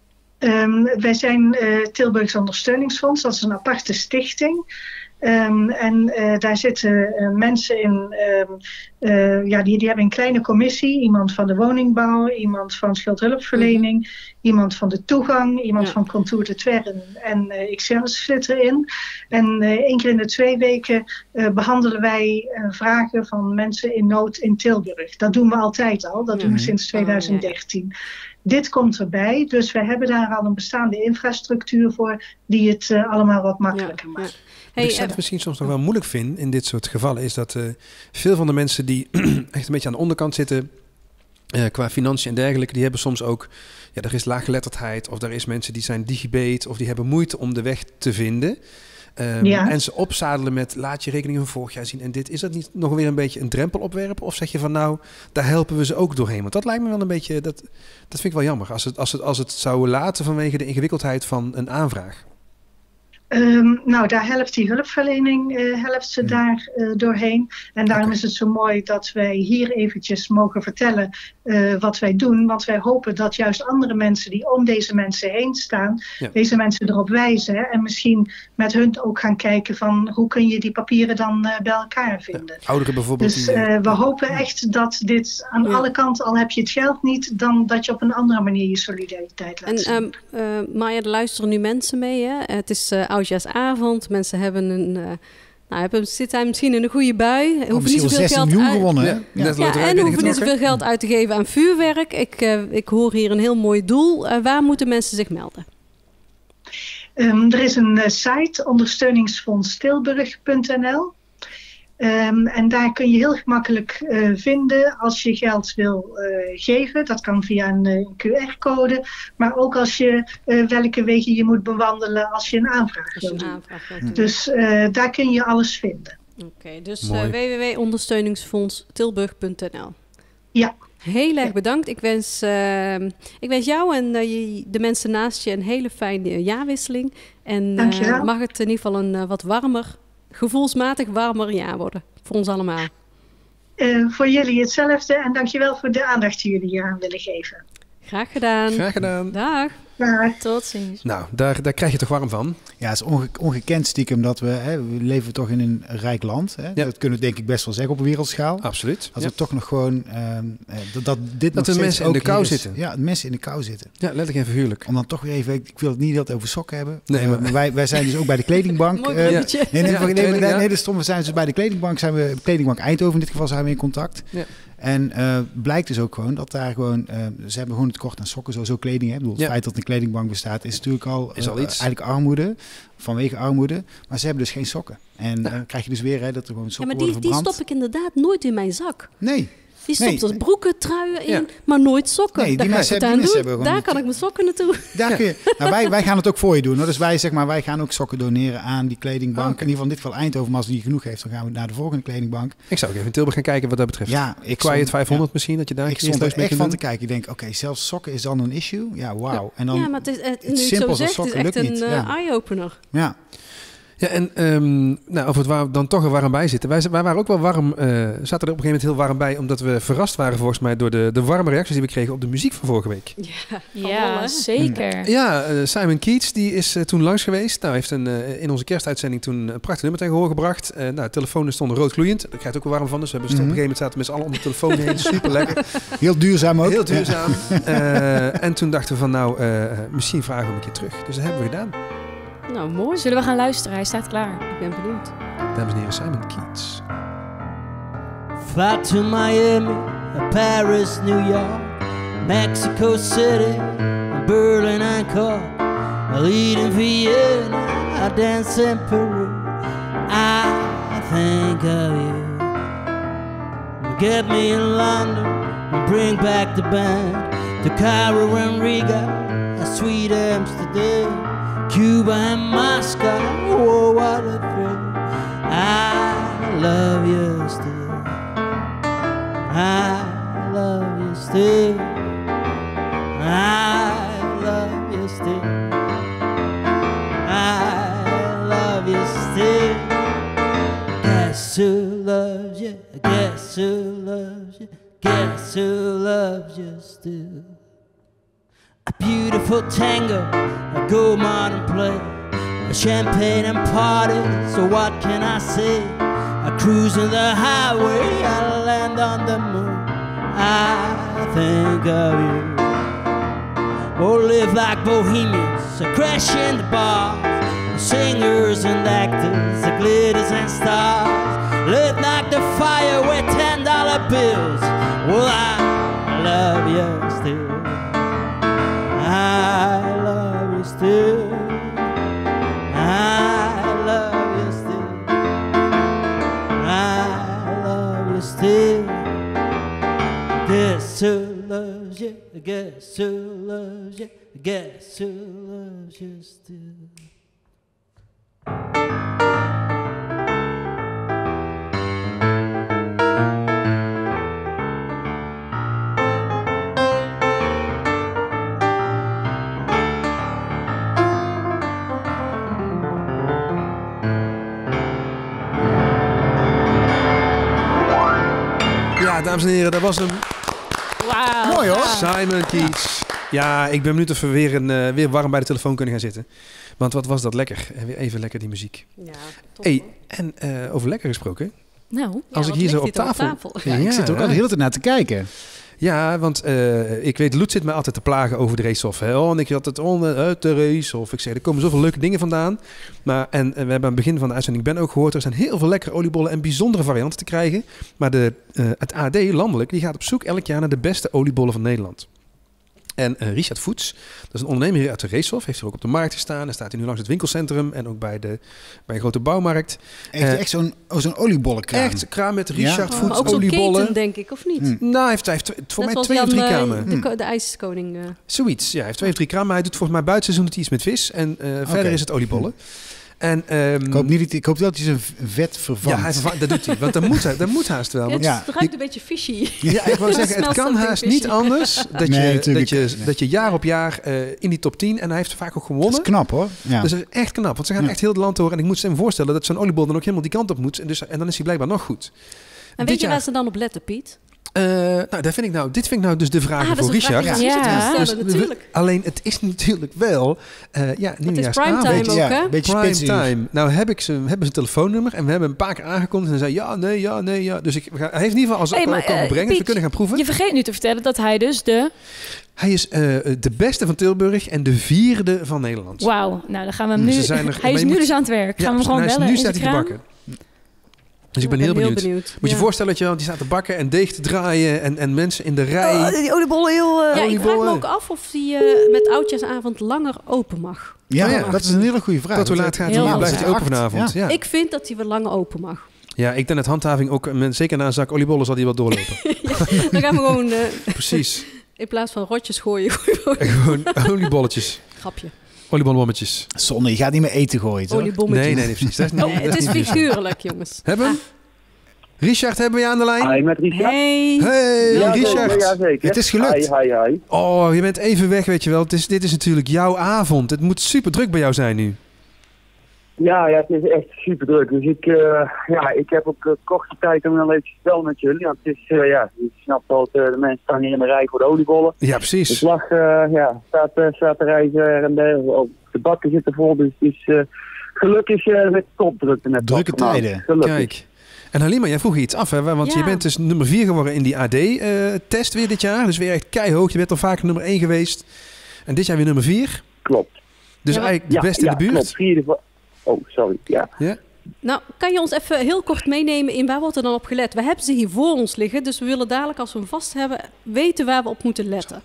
Um, wij zijn uh, Tilburgs Ondersteuningsfonds. Dat is een aparte stichting. Um, en uh, daar zitten uh, mensen in, um, uh, ja, die, die hebben een kleine commissie. Iemand van de woningbouw, iemand van schuldhulpverlening, mm-hmm. iemand van de toegang, iemand ja. van Contour de Twern en uh, ik zelf zit erin. En uh, één keer in de twee weken uh, behandelen wij uh, vragen van mensen in nood in Tilburg. Dat doen we altijd al, dat mm-hmm. doen we sinds twintig dertien. Oh, ja. Dit komt erbij, dus we hebben daar al een bestaande infrastructuur voor die het uh, allemaal wat makkelijker ja. maakt. Ja. Wat hey, ik zelf misschien soms nog wel moeilijk vind in dit soort gevallen is dat uh, veel van de mensen die echt een beetje aan de onderkant zitten uh, qua financiën en dergelijke, die hebben soms ook, ja, er is laaggeletterdheid of er is mensen die zijn digibate of die hebben moeite om de weg te vinden. Um, ja. En ze opzadelen met laat je rekening van vorig jaar zien en dit. Is dat niet nog weer een beetje een drempel opwerpen? Of zeg je van nou, daar helpen we ze ook doorheen? Want dat lijkt me wel een beetje, dat, dat vind ik wel jammer. Als het, als het, als het zou laten vanwege de ingewikkeldheid van een aanvraag. Um, nou, daar helpt die hulpverlening uh, helpt ze ja. daar uh, doorheen. En daarom okay. is het zo mooi dat wij hier eventjes mogen vertellen uh, wat wij doen. Want wij hopen dat juist andere mensen die om deze mensen heen staan, ja. deze mensen erop wijzen. Hè, en misschien met hun ook gaan kijken van hoe kun je die papieren dan uh, bij elkaar vinden. Ja, ouderen bijvoorbeeld. Dus uh, we hopen echt dat dit aan ja. alle kanten, al heb je het geld niet, dan dat je op een andere manier je solidariteit laat en, zien. Um, uh, Maya, er luisteren nu mensen mee. Hè? Het is uh, oudjaarsavond. Mensen hebben een, uh, nou, hebben, zitten misschien in een goede bui. Hoeven oh, niet zoveel geld miljoen uit... gewonnen. Hè? Ja, ja. ja en hoeven niet zoveel geld uit te geven aan vuurwerk. Ik, uh, ik hoor hier een heel mooi doel. Uh, waar moeten mensen zich melden? Um, er is een uh, site, ondersteuningsfonds tilburg punt n l. Um, en daar kun je heel gemakkelijk uh, vinden als je geld wil uh, geven. Dat kan via een uh, Q R-code. Maar ook als je uh, welke wegen je moet bewandelen als je een aanvraag wil doen. Aanvraag wil doen. Dus uh, daar kun je alles vinden. Oké, okay, dus uh, w w w punt ondersteuningsfonds tilburg punt n l. Ja. Heel erg bedankt. Ik wens, uh, ik wens jou en uh, de mensen naast je een hele fijne jaarwisseling. En uh, mag het in ieder geval een uh, wat warmer, gevoelsmatig warmer jaar worden. Voor ons allemaal. Uh, voor jullie hetzelfde. En dankjewel voor de aandacht die jullie hier aan willen geven. Graag gedaan. Graag gedaan. Dag. Dag. Tot ziens. Nou, daar, daar krijg je toch warm van? Ja, het is onge- ongekend stiekem dat we... Hè, we leven toch in een rijk land. Hè? Ja. Dat kunnen we denk ik best wel zeggen op een wereldschaal. Absoluut. Als ja. we toch nog gewoon... Uh, dat, dat dit dat nog de mensen in de kou zitten. Ja, mensen in de kou zitten. Ja, letterlijk en figuurlijk. Om dan toch weer even... Ik wil het niet altijd over sokken hebben. Nee, maar... Uh, maar wij, wij zijn dus ook bij de kledingbank. Mooi uh, ja. Nee, nee, ja, nee, nee, nee, ja. nee, de stomme zijn dus bij de kledingbank. Zijn we kledingbank Eindhoven in dit geval zijn we in contact. Ja. En uh, blijkt dus ook gewoon dat daar gewoon... Uh, ze hebben gewoon het tekort aan sokken, sowieso kleding. Hè. Ik bedoel, het ja. feit dat een kledingbank bestaat is natuurlijk al, is al uh, iets. eigenlijk armoede. Vanwege armoede. Maar ze hebben dus geen sokken. En dan ja. uh, krijg je dus weer hè, dat er gewoon sokken ja, maar die, worden verbrand. die stop ik inderdaad nooit in mijn zak. Nee. Die stopt Nee. er broeken, truien in, Ja. maar nooit sokken. Nee, die Daar ga ik mensen het hebben- aan die doen. mensen hebben gewoon Daar kan niet- ik mijn sokken naartoe. Daar kun je, nou, wij, wij gaan het ook voor je doen. Hoor. Dus wij, zeg maar, wij gaan ook sokken doneren aan die kledingbank. Oh, okay. In ieder geval in dit geval Eindhoven. Maar als die genoeg heeft, dan gaan we naar de volgende kledingbank. Ik zou ook even in Tilburg gaan kijken wat dat betreft. Ja, ik Quiet stond- vijfhonderd ja. misschien, dat je daar een Ik keer stond er iets mee echt kunt van te doen. kijken. Ik denk, oké, zelfs sokken is dan een issue? Ja, wauw. En dan, ja, maar het is, het, nu je het simpel zo als zegt, het sokken is echt lukt een niet, eh, ja. eye-opener. ja. Ja, en um, nou, of het waar, dan toch er warm bij zitten. Wij, wij waren ook wel warm, uh, zaten er op een gegeven moment heel warm bij, omdat we verrast waren volgens mij door de, de warme reacties die we kregen op de muziek van vorige week. Ja, Ja, ja. zeker. Ja, uh, Simon Keats die is uh, toen langs geweest. Nou, heeft een, uh, in onze kerstuitzending toen een prachtig nummer tegen horen gebracht. Uh, nou, de telefoon stond rood gloeiend. Daar krijgt ook wel warm van. Dus we hebben mm-hmm. op een gegeven moment zaten we met z'n allen om de telefoon heen. Super lekker. Heel duurzaam ook. Heel duurzaam. Uh, en toen dachten we van nou, uh, misschien vragen we hem een keer terug. Dus dat hebben we gedaan. Nou, mooi. Zullen we gaan luisteren? Hij staat klaar. Ik ben benieuwd. Dames en heren, Simon Keats. Fly to Miami, Paris, New York, Mexico City, Berlin and Cork. I lead in Vienna, I dance in Peru. I think of you. Get me in London and bring back the band to Cairo and Riga, and sweet Amsterdam, Cuba and Moscow. Oh, what a thrill! I love you still. I love you still. I love you still. I love you still. Guess who loves you? Guess who loves you? Guess who loves you still? A beautiful tango, a go modern play, a champagne and party, so what can I say? I cruise in the highway, I land on the moon, I think of you. Oh, live like bohemians, a crash in the bars, singers and actors, the glitters and stars, lit like the fire with ten dollar bills. Well, I love you still. I love you still. I love you still. I love you still. Guess who loves you? Guess who loves you? Guess who loves you still? Ja, dames en heren, dat was hem. Wauw. Mooi hoor. Simon Keats. Ja, ik ben benieuwd of we weer, een, uh, weer warm bij de telefoon kunnen gaan zitten. Want wat was dat lekker. Weer even lekker die muziek. Ja, top. Hey, en uh, over lekker gesproken. Nou, Ja, Als ik wat hier zo ligt op dit er tafel... Ja, ik zit er ook al de hele tijd naar te kijken. Ja, want uh, ik weet, Loet zit mij altijd te plagen over de racehof. Hè? Oh, en ik had het onder uit de racehof. Ik zeg, er komen zoveel leuke dingen vandaan. Maar, en, en we hebben aan het begin van de uitzending Ben ook gehoord... er zijn heel veel lekkere oliebollen en bijzondere varianten te krijgen. Maar de, uh, het A D, landelijk, die gaat op zoek elk jaar naar de beste oliebollen van Nederland. En uh, Richard Voets, dat is een ondernemer hier uit de Racehof, heeft er ook op de markt gestaan. En staat hij nu langs het winkelcentrum en ook bij, de, bij een grote bouwmarkt. Heeft hij uh, echt zo'n, oh, zo'n oliebollenkraam? Echt, kraam met Richard Ja? Voets Maar ook zo'n oliebollen. keten, denk ik, of niet? Hm. Nou, hij heeft, hij heeft voor Net mij zoals twee of drie Jan, uh, kramen. De, ko- de ijskoning. Uh. Zoiets, ja. Hij heeft twee of drie kramen. Maar hij doet volgens mij buitenseizoen doet hij iets met vis. En uh, okay. verder is het oliebollen. En, um, ik, hoop niet dat hij, ik hoop dat hij zijn vet vervangt. Ja, hij vervangt, dat doet hij. Want dat moet, hij, dat moet haast wel. Ja, Want, het ja. ruikt een beetje fishy. ja, ik wou zeggen, het kan haast niet anders dat, Nee, je, dat, je, nee. dat je jaar op jaar uh, in die top tien... en hij heeft vaak ook gewonnen. Dat is knap hoor. Ja. Dus dat is echt knap. Want ze gaan Ja. echt heel het land door. En ik moet ze hem voorstellen dat zo'n oliebol dan ook helemaal die kant op moet. En, dus, en dan is hij blijkbaar nog goed. En Dit weet je jaar- waar ze dan op letten, Piet? Uh, nou, daar vind ik nou, dit vind ik nou dus de vraag Ah, dat is voor een vraag Richard. die Ja. Richard gaat Ja. stellen, Dus we- natuurlijk. alleen het is natuurlijk wel uh, ja, Het is nieuwjaarsavond. primetime Beetje, ook, ja, hè? een beetje Prime spitsuur. time. Nou heb ik zijn, hebben zijn telefoonnummer en we hebben een paar keer aangekondigd en hij zei ja, nee, ja, nee, ja. Dus ik, we gaan, hij heeft in ieder geval als Hey, maar, ook komen uh, brengen, Piet, we kunnen gaan proeven. je vergeet nu te vertellen dat hij dus de... Hij is uh, de beste van Tilburg en de vierde van Nederland. Wauw, nou dan gaan we hem nu... Ze zijn er- hij maar is je nu moet- dus aan het werk. Ja, Gaan we hem gewoon hij is- bellen nu in staat zijn hij te kraam? bakken. Dus ik ben heel benieuwd. Moet je Ja. je voorstellen dat je wel, die staat te bakken en deeg te draaien en, en mensen in de rij. Oh, die oliebollen heel... uh, Ja, ik vraag oliebollen. me ook af of die uh, met oudjaarsavond langer open mag. Ja, Oh ja. dat is een hele goede vraag. Tot hoe laat gaat hij? Heel Ja, veel blijft hij tijd. open vanavond? Ja. Ik vind dat hij wel langer open mag. Ja, ik denk dat handhaving ook, met, zeker na een zak oliebollen zal die wel doorlopen. Ja, dan gaan we gewoon... Uh, Precies. In plaats van rotjes gooien. Gewoon oliebolletjes. Grapje. Oliebollenbommetjes. Zonne, je gaat niet meer eten gooien, toch? Oliebommetjes. Nee, nee, nee, precies. Dat is niet, oh, dat het is is niet figuurlijk, jongens. Hebben we hem? Richard, hebben we je aan de lijn? Hi, met Richard. Hey. Hey, Ja, Richard. Ja, zeker. Het is gelukt. Hi, hi, hi. Oh, je bent even weg, weet je wel. Het is, dit is natuurlijk jouw avond. Het moet super druk bij jou zijn nu. Ja, ja, het is echt super druk. Dus ik, uh, ja, ik heb ook uh, korte tijd om wel even te spelen met jullie. Want het is, uh, ja, je snapt al, uh, de mensen staan hier in de rij voor de oliebollen. Ja, precies. De slag, uh, ja, staat, uh, staat de rij her en der. Oh, de bakken zitten vol, dus het is uh, gelukkig uh, met topdruk. Net Drukke tijden. Gelukkig. Kijk. En Halima, jij vroeg iets af, hè? Want Ja. je bent dus nummer vier geworden in die A D-test uh, weer dit jaar. Dus weer echt keihoog. Je bent al vaak nummer één geweest. En dit jaar weer nummer vier. Klopt. Dus Ja, maar- eigenlijk de Ja, beste ja, in de buurt. klopt. Vierde van... Oh, sorry. Ja. Ja? Nou, kan je ons even heel kort meenemen in waar wordt er dan op gelet? We hebben ze hier voor ons liggen, dus we willen dadelijk als we hem vast hebben weten waar we op moeten letten.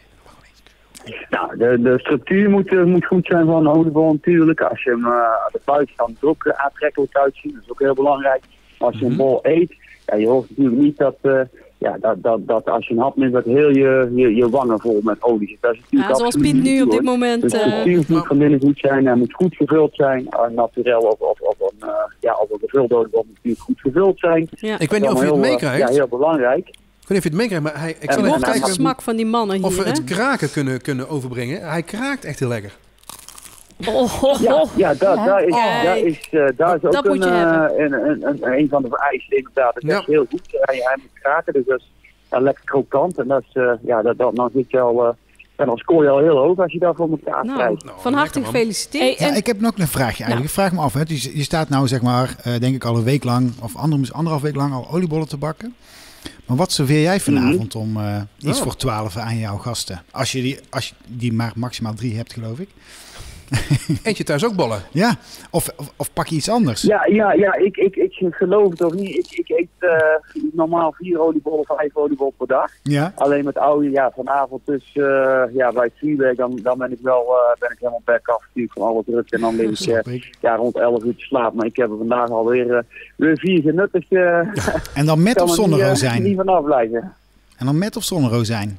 Nou, de, de structuur moet, uh, moet goed zijn van een oliebol natuurlijk. Als je hem uh, aan de buitenkant er ook uh, aantrekkelijk uitziet, dat is ook heel belangrijk. Als je Mhm. een bol eet, ja, je hoort natuurlijk niet dat, uh, ja, dat, dat, dat als je een hap neemt, dat heel je, je, je wangen vol met olie zit. Dat is natuurlijk Ja, zoals absoluut Piet niet nu op goed. dit moment. Dus de eh, structuur moet van binnen goed zijn, hij moet goed gevuld zijn. Uh, naturel of, of, of een, uh, ja, of een gevulde oliebol moet natuurlijk goed gevuld zijn. ja. Ik weet niet Dat of is je het heel, uh, meekrijgt. Ja, heel belangrijk. Ik weet niet of je het meekrijgt, maar hij, ik En zal Je even hoort de kijken smak van die mannen hier, of we hè? het kraken kunnen, kunnen overbrengen. Hij kraakt echt heel lekker. Oh, oh, Ja, oh. ja, daar, daar is, Kijk. daar is, uh, daar is ook Dat een, moet je uh, hebben. een, een, een, een van de vereisten inderdaad. Dat is Ja. echt heel goed. Hij, hij moet kraken, dus dat is ja, lekker krokant. En dat is, uh, ja, dat, dat, dan zit je al, uh, en dan scoor je al heel hoog als je daarvoor moet elkaar Nou, krijgt. Nou, van harte lekker, man. gefeliciteerd. Hey, Ja, en- ik heb nog een vraagje eigenlijk. Ik vraag me af, hè. Je, je staat nou zeg maar, uh, denk ik al een week lang, of ander, anderhalf week lang al oliebollen te bakken. Maar wat serveer jij vanavond om uh, iets Oh. voor twaalf aan jouw gasten? Als je, die, als je die maar maximaal drie hebt, geloof ik. Eet je thuis ook bollen? Ja, of, of, of pak je iets anders? Ja, ja, ja ik, ik, ik geloof het of niet. Ik, ik eet uh, normaal vier oliebollen, vijf oliebollen per dag. Ja? Alleen met oude, ja, vanavond dus, uh, ja, bij het vuurwerk, dan, dan ben ik wel, uh, ben ik helemaal back af natuurlijk van alle druk. En dan lig ik, uh, Snap ik. ja, rond elf uur te slapen. Maar ik heb er vandaag alweer uh, weer vier genuttigd. Uh, En dan met kan of er zonder niet, uh, rozijn? niet vanaf blijven. En dan met of zonder rozijn?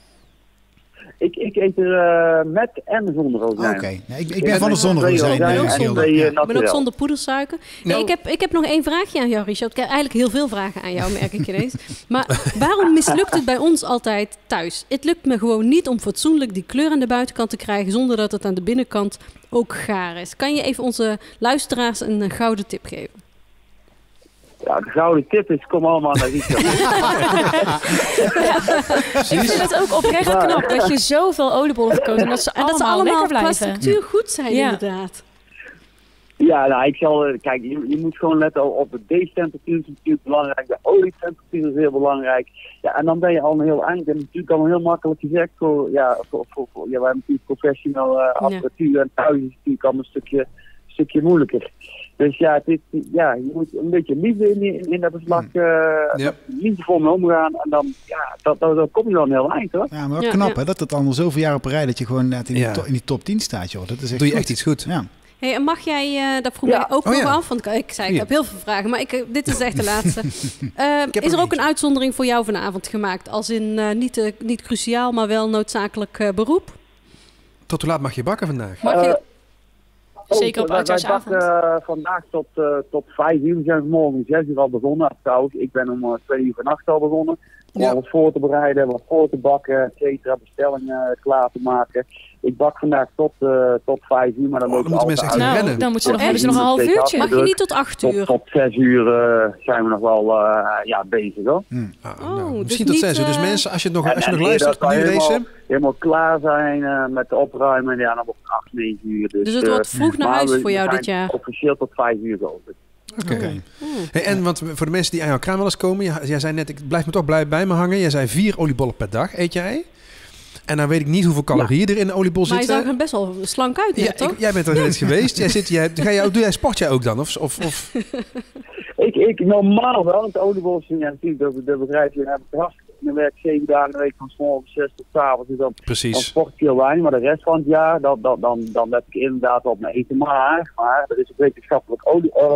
Ik, ik eet er uh, met en zonder Oké, rozijn. nee, ik, ik Ik ben ben van de met zonder twee rozijn. rozijnen uh, en Gilda. twee, uh, Ja. Ik ben ook naturel. zonder poedersuiker. Nee, Nou. ik, heb, ik heb nog één vraagje aan jou, Richard. Ik heb eigenlijk heel veel vragen aan jou, merk ik ineens. Maar waarom mislukt het bij ons altijd thuis? Het lukt me gewoon niet om fatsoenlijk die kleur aan de buitenkant te krijgen zonder dat het aan de binnenkant ook gaar is. Kan je even onze luisteraars een uh, gouden tip geven? Ja, de gouden tip is, kom allemaal naar Richard. Ik vind het ook oprecht knap dat je zoveel oliebollen verkoopt en dat ze En dat ze allemaal allemaal lekker qua blijven. structuur goed zijn, Ja. inderdaad. Ja, nou, ik zal, uh, kijk, je, je moet gewoon letten op de D-temperatuur is natuurlijk belangrijk, de olietemperatuur is heel belangrijk. Ja, en dan ben je al een heel eind. En natuurlijk al heel makkelijk gezegd voor, ja, voor, voor, voor ja, wij hebben natuurlijk professional uh, apparatuur en thuis is het natuurlijk allemaal een stukje, stukje moeilijker. Dus ja, het is, ja, je moet een beetje liefde in, in, in dat beslag, uh, Ja. liefdevol mee omgaan. En dan, ja, dat, dat, dan kom je wel een heel eind, hoor. Ja, maar ook Ja, knap ja. hè, dat het allemaal zoveel jaar op een rij dat je gewoon net in, Ja. die, to- in die top tien staat, joh. Dat is echt Doe je goed. echt iets goed. Ja. Hey, en mag jij, uh, dat vroeg Ja. mij ook Oh, nog ja. af, want ik, ik zei ik Ja. heb heel veel vragen, maar ik, uh, dit is echt de laatste. Uh, heb is er er ook eentje. een uitzondering voor jou vanavond gemaakt? Als in uh, niet, uh, niet cruciaal, maar wel noodzakelijk uh, beroep? Tot hoe laat mag je bakken vandaag? Mag je, Uh, zeker op wij- wij oudjaarsavond. bakken, uh, vandaag tot, uh, tot vijf uur. We zijn vanmorgen om zes uur al begonnen. Trouwens, ik ben om uh, twee uur vannacht al begonnen. Om Ja. alles voor te bereiden, wat voor te bakken, et cetera, bestellingen klaar te maken. Ik bak vandaag tot, uh, tot vijf uur, maar dan Oh, loopt dan moeten het mensen altijd echt uit. rennen. nou, dan moet ze nog, Oh, hebben ze nog een echt? half uurtje. Mag je niet tot acht Tot, uur? tot zes uur uh, zijn we nog wel uh, ja, bezig, hoor. Ah, Oh, nou, dus misschien tot niet, zes uur. Dus uh, mensen, als je, het nog, als je En- nog en luistert, dat nu wij helemaal, racen. helemaal klaar zijn uh, met opruimen. Ja, dan wordt het acht, negen uur. Dus, Dus het uh, wordt vroeg naar maar huis we voor jou zijn dit jaar. officieel tot vijf uur geopend. Oké. Oké. Hey, en want voor de mensen die aan jouw kraam wel eens komen, jij, jij zei net, ik blijf me toch blij bij me hangen. Jij zei vier oliebollen per dag eet jij. En dan weet ik niet hoeveel calorieën er in een oliebol Maar je zitten. zag er best wel slank uit net, Ja, toch? ik- jij bent er net geweest. Jij zit, jij, ga jij, doe jij, sport jij ook dan? Of, of, of? Ik, ik normaal wel, want de oliebollen zijn ja, natuurlijk, de, de bedrijven hebben het hartstikke. Dan werk ik zeven dagen in de week van 's morgens zes tot 's avonds. Dus dan, dan Precies. sport ik heel weinig, maar de rest van het jaar, dan, dan, dan, dan let ik inderdaad op mijn eten. Maar, maar er is een wetenschappelijk olie, uh,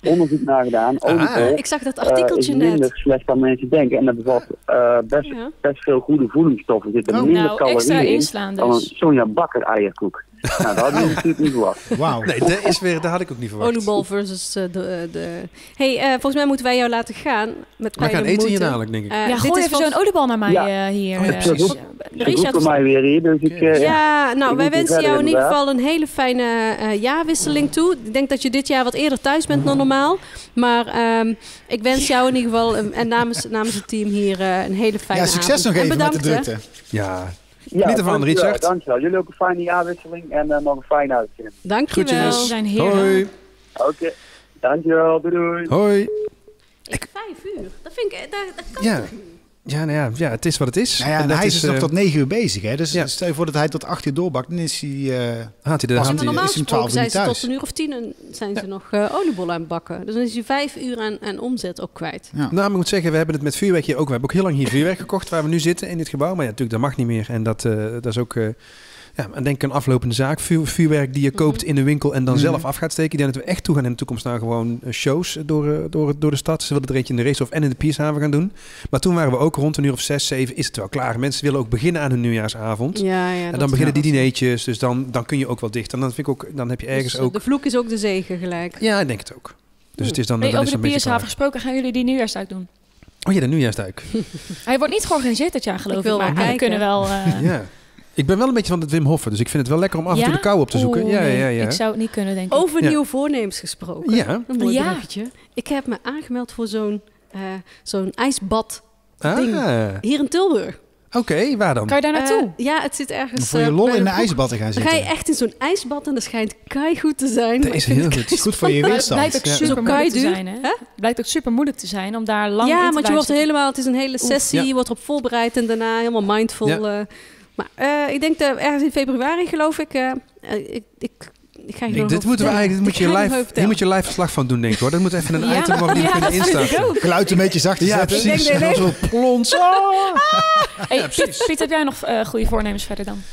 onderzoek naar gedaan. Ah. Oliebol Ik zag dat uh, artikeltje is minder net. slecht dan mensen denken. En dat bevat uh, best, Ja. best veel goede voedingsstoffen. Er zitten Oh. minder Nou, extra calorieën in inslaan dan een dus. Sonja Bakker eierkoek. Nou, dat had je natuurlijk niet verwacht. Wauw. Nee, dat is weer, dat had ik ook niet verwacht. Oliebol versus uh, de, de... Hey, uh, volgens mij moeten wij jou laten gaan. Met We gaan pijn en eten hier moeite. dadelijk, denk ik. Uh, Ja, dit gooi is even volgens- zo'n oliebal naar mij Ja. eh, hier. Oh, ja, eh, precies. ja, Ze Richard, roepen mij weer hier, dus ik... Uh, ja. Ja, nou, Ik wij moet weer wensen verder, jou in ieder inderdaad. geval een hele fijne uh, jaarwisseling toe. Ik denk dat je dit jaar wat eerder thuis bent dan normaal. Maar um, ik wens jou in ieder geval, um, en namens, namens het team hier, uh, een hele fijne Ja, succes avond. nog En even met de bedankt, hè. drukte. Ja, Ja, Niet ervan, dankjewel, Richard. Dankjewel. Jullie ook een fijne jaarwisseling en uh, nog een fijne uitzending. Dankjewel. we Groetjes. zijn heren. Hoi. Oké, dankjewel. Doei doei. Hoi. Ik, vijf uur. Dat vind ik, dat, dat kan Ja. toch niet? Ja, nou ja, ja, het is wat het is. Nou ja, En en dat hij is dus nog eh, tot negen uur bezig. Hè? Dus ja. stel je voor dat hij tot acht uur doorbakt, dan is hij... uh, Haalt hij de Pas- haalt Ja, maar hij- normaal is hij om gesproken twaalf uur zijn niet ze thuis. tot een uur of tien en zijn ze nog uh, oliebollen aan het bakken. Dus dan is hij vijf uur aan, aan omzet ook kwijt. ja. Nou, maar ik moet zeggen, we hebben het met vuurwerk hier ook. We hebben ook heel lang hier vuurwerk gekocht waar we nu zitten in dit gebouw. Maar ja, natuurlijk, dat mag niet meer. En dat, uh, dat is ook, uh, ja, en denk ik een aflopende zaak. Vuur, vuurwerk die je koopt Mhm. in de winkel en dan Mhm. zelf af gaat steken. Ik denk dat we echt toe gaan in de toekomst naar gewoon uh, shows door, uh, door, door de stad. Ze wilden er eentje in de Racehof en in de Piershaven gaan doen. Maar toen waren we ook rond een uur of zes, zeven, is het wel klaar. Mensen willen ook beginnen aan hun nieuwjaarsavond. Ja, ja, En dat dan beginnen is die wel dineetjes, dus dan, dan kun je ook wel dicht. En dan, vind ik ook, dan heb je zo. ergens Dus, uh, ook... De vloek is ook de zegen gelijk. Ja, ik denk het ook. Dus het is dan, Hey, dan is over het de een beetje Piershaven klaar. gesproken, gaan jullie die nieuwjaarsduik doen? Oh ja, de nieuwjaarsduik. Hij wordt niet georganiseerd dit jaar, geloof Ik ik. wil maar wel we kijken. kunnen wel... uh, Ja. Ik ben wel een beetje van het Wim Hoffen, dus ik vind het wel lekker om af en toe Ja? de kou op te zoeken. Oeh, ja, nee, ja, ja. Ik zou het niet kunnen, denk ik. Over Ja. nieuw voornemens gesproken. Ja. Een mooi Ja. bruggetje. Ik heb me aangemeld voor zo'n uh, zo'n ijsbad Ah, ding oké. hier in Tilburg. Waar dan? Kan je daar naartoe? Uh, ja, het zit ergens... Voor je uh, lol bij in de broek. ijsbad te gaan Dan ga zitten. je echt in zo'n ijsbad en dat schijnt keigoed te zijn. Dat Maar is ik vind heel het goed. Goed voor je Maar het weerstand. blijkt ook Ja. super Zo moeilijk te keiduur. zijn, hè? Hè? Het blijkt ook super moeilijk te zijn om daar lang in Ja, te want je wordt blijven helemaal... Het is een hele sessie, ja. je wordt erop voorbereid en daarna helemaal mindful. Ja. Uh, maar uh, ik denk dat ergens in februari, geloof ik... Uh, uh, ik, ik Ik ga je Nee, nog dit over moeten we vertellen. eigenlijk, dit moet Ik je ga je nog live, over hier vertellen. moet je live verslag van doen, denk ik hoor. Dat moet even een Ja. item waar we Ja, kunnen dat vind ik instarten. ook. Geluid een beetje zachter Ja, zetten. precies. Ik denk, nee, En dan zo plons. Oh. Hey, Piet, Piet, heb jij nog uh, goede voornemens verder dan?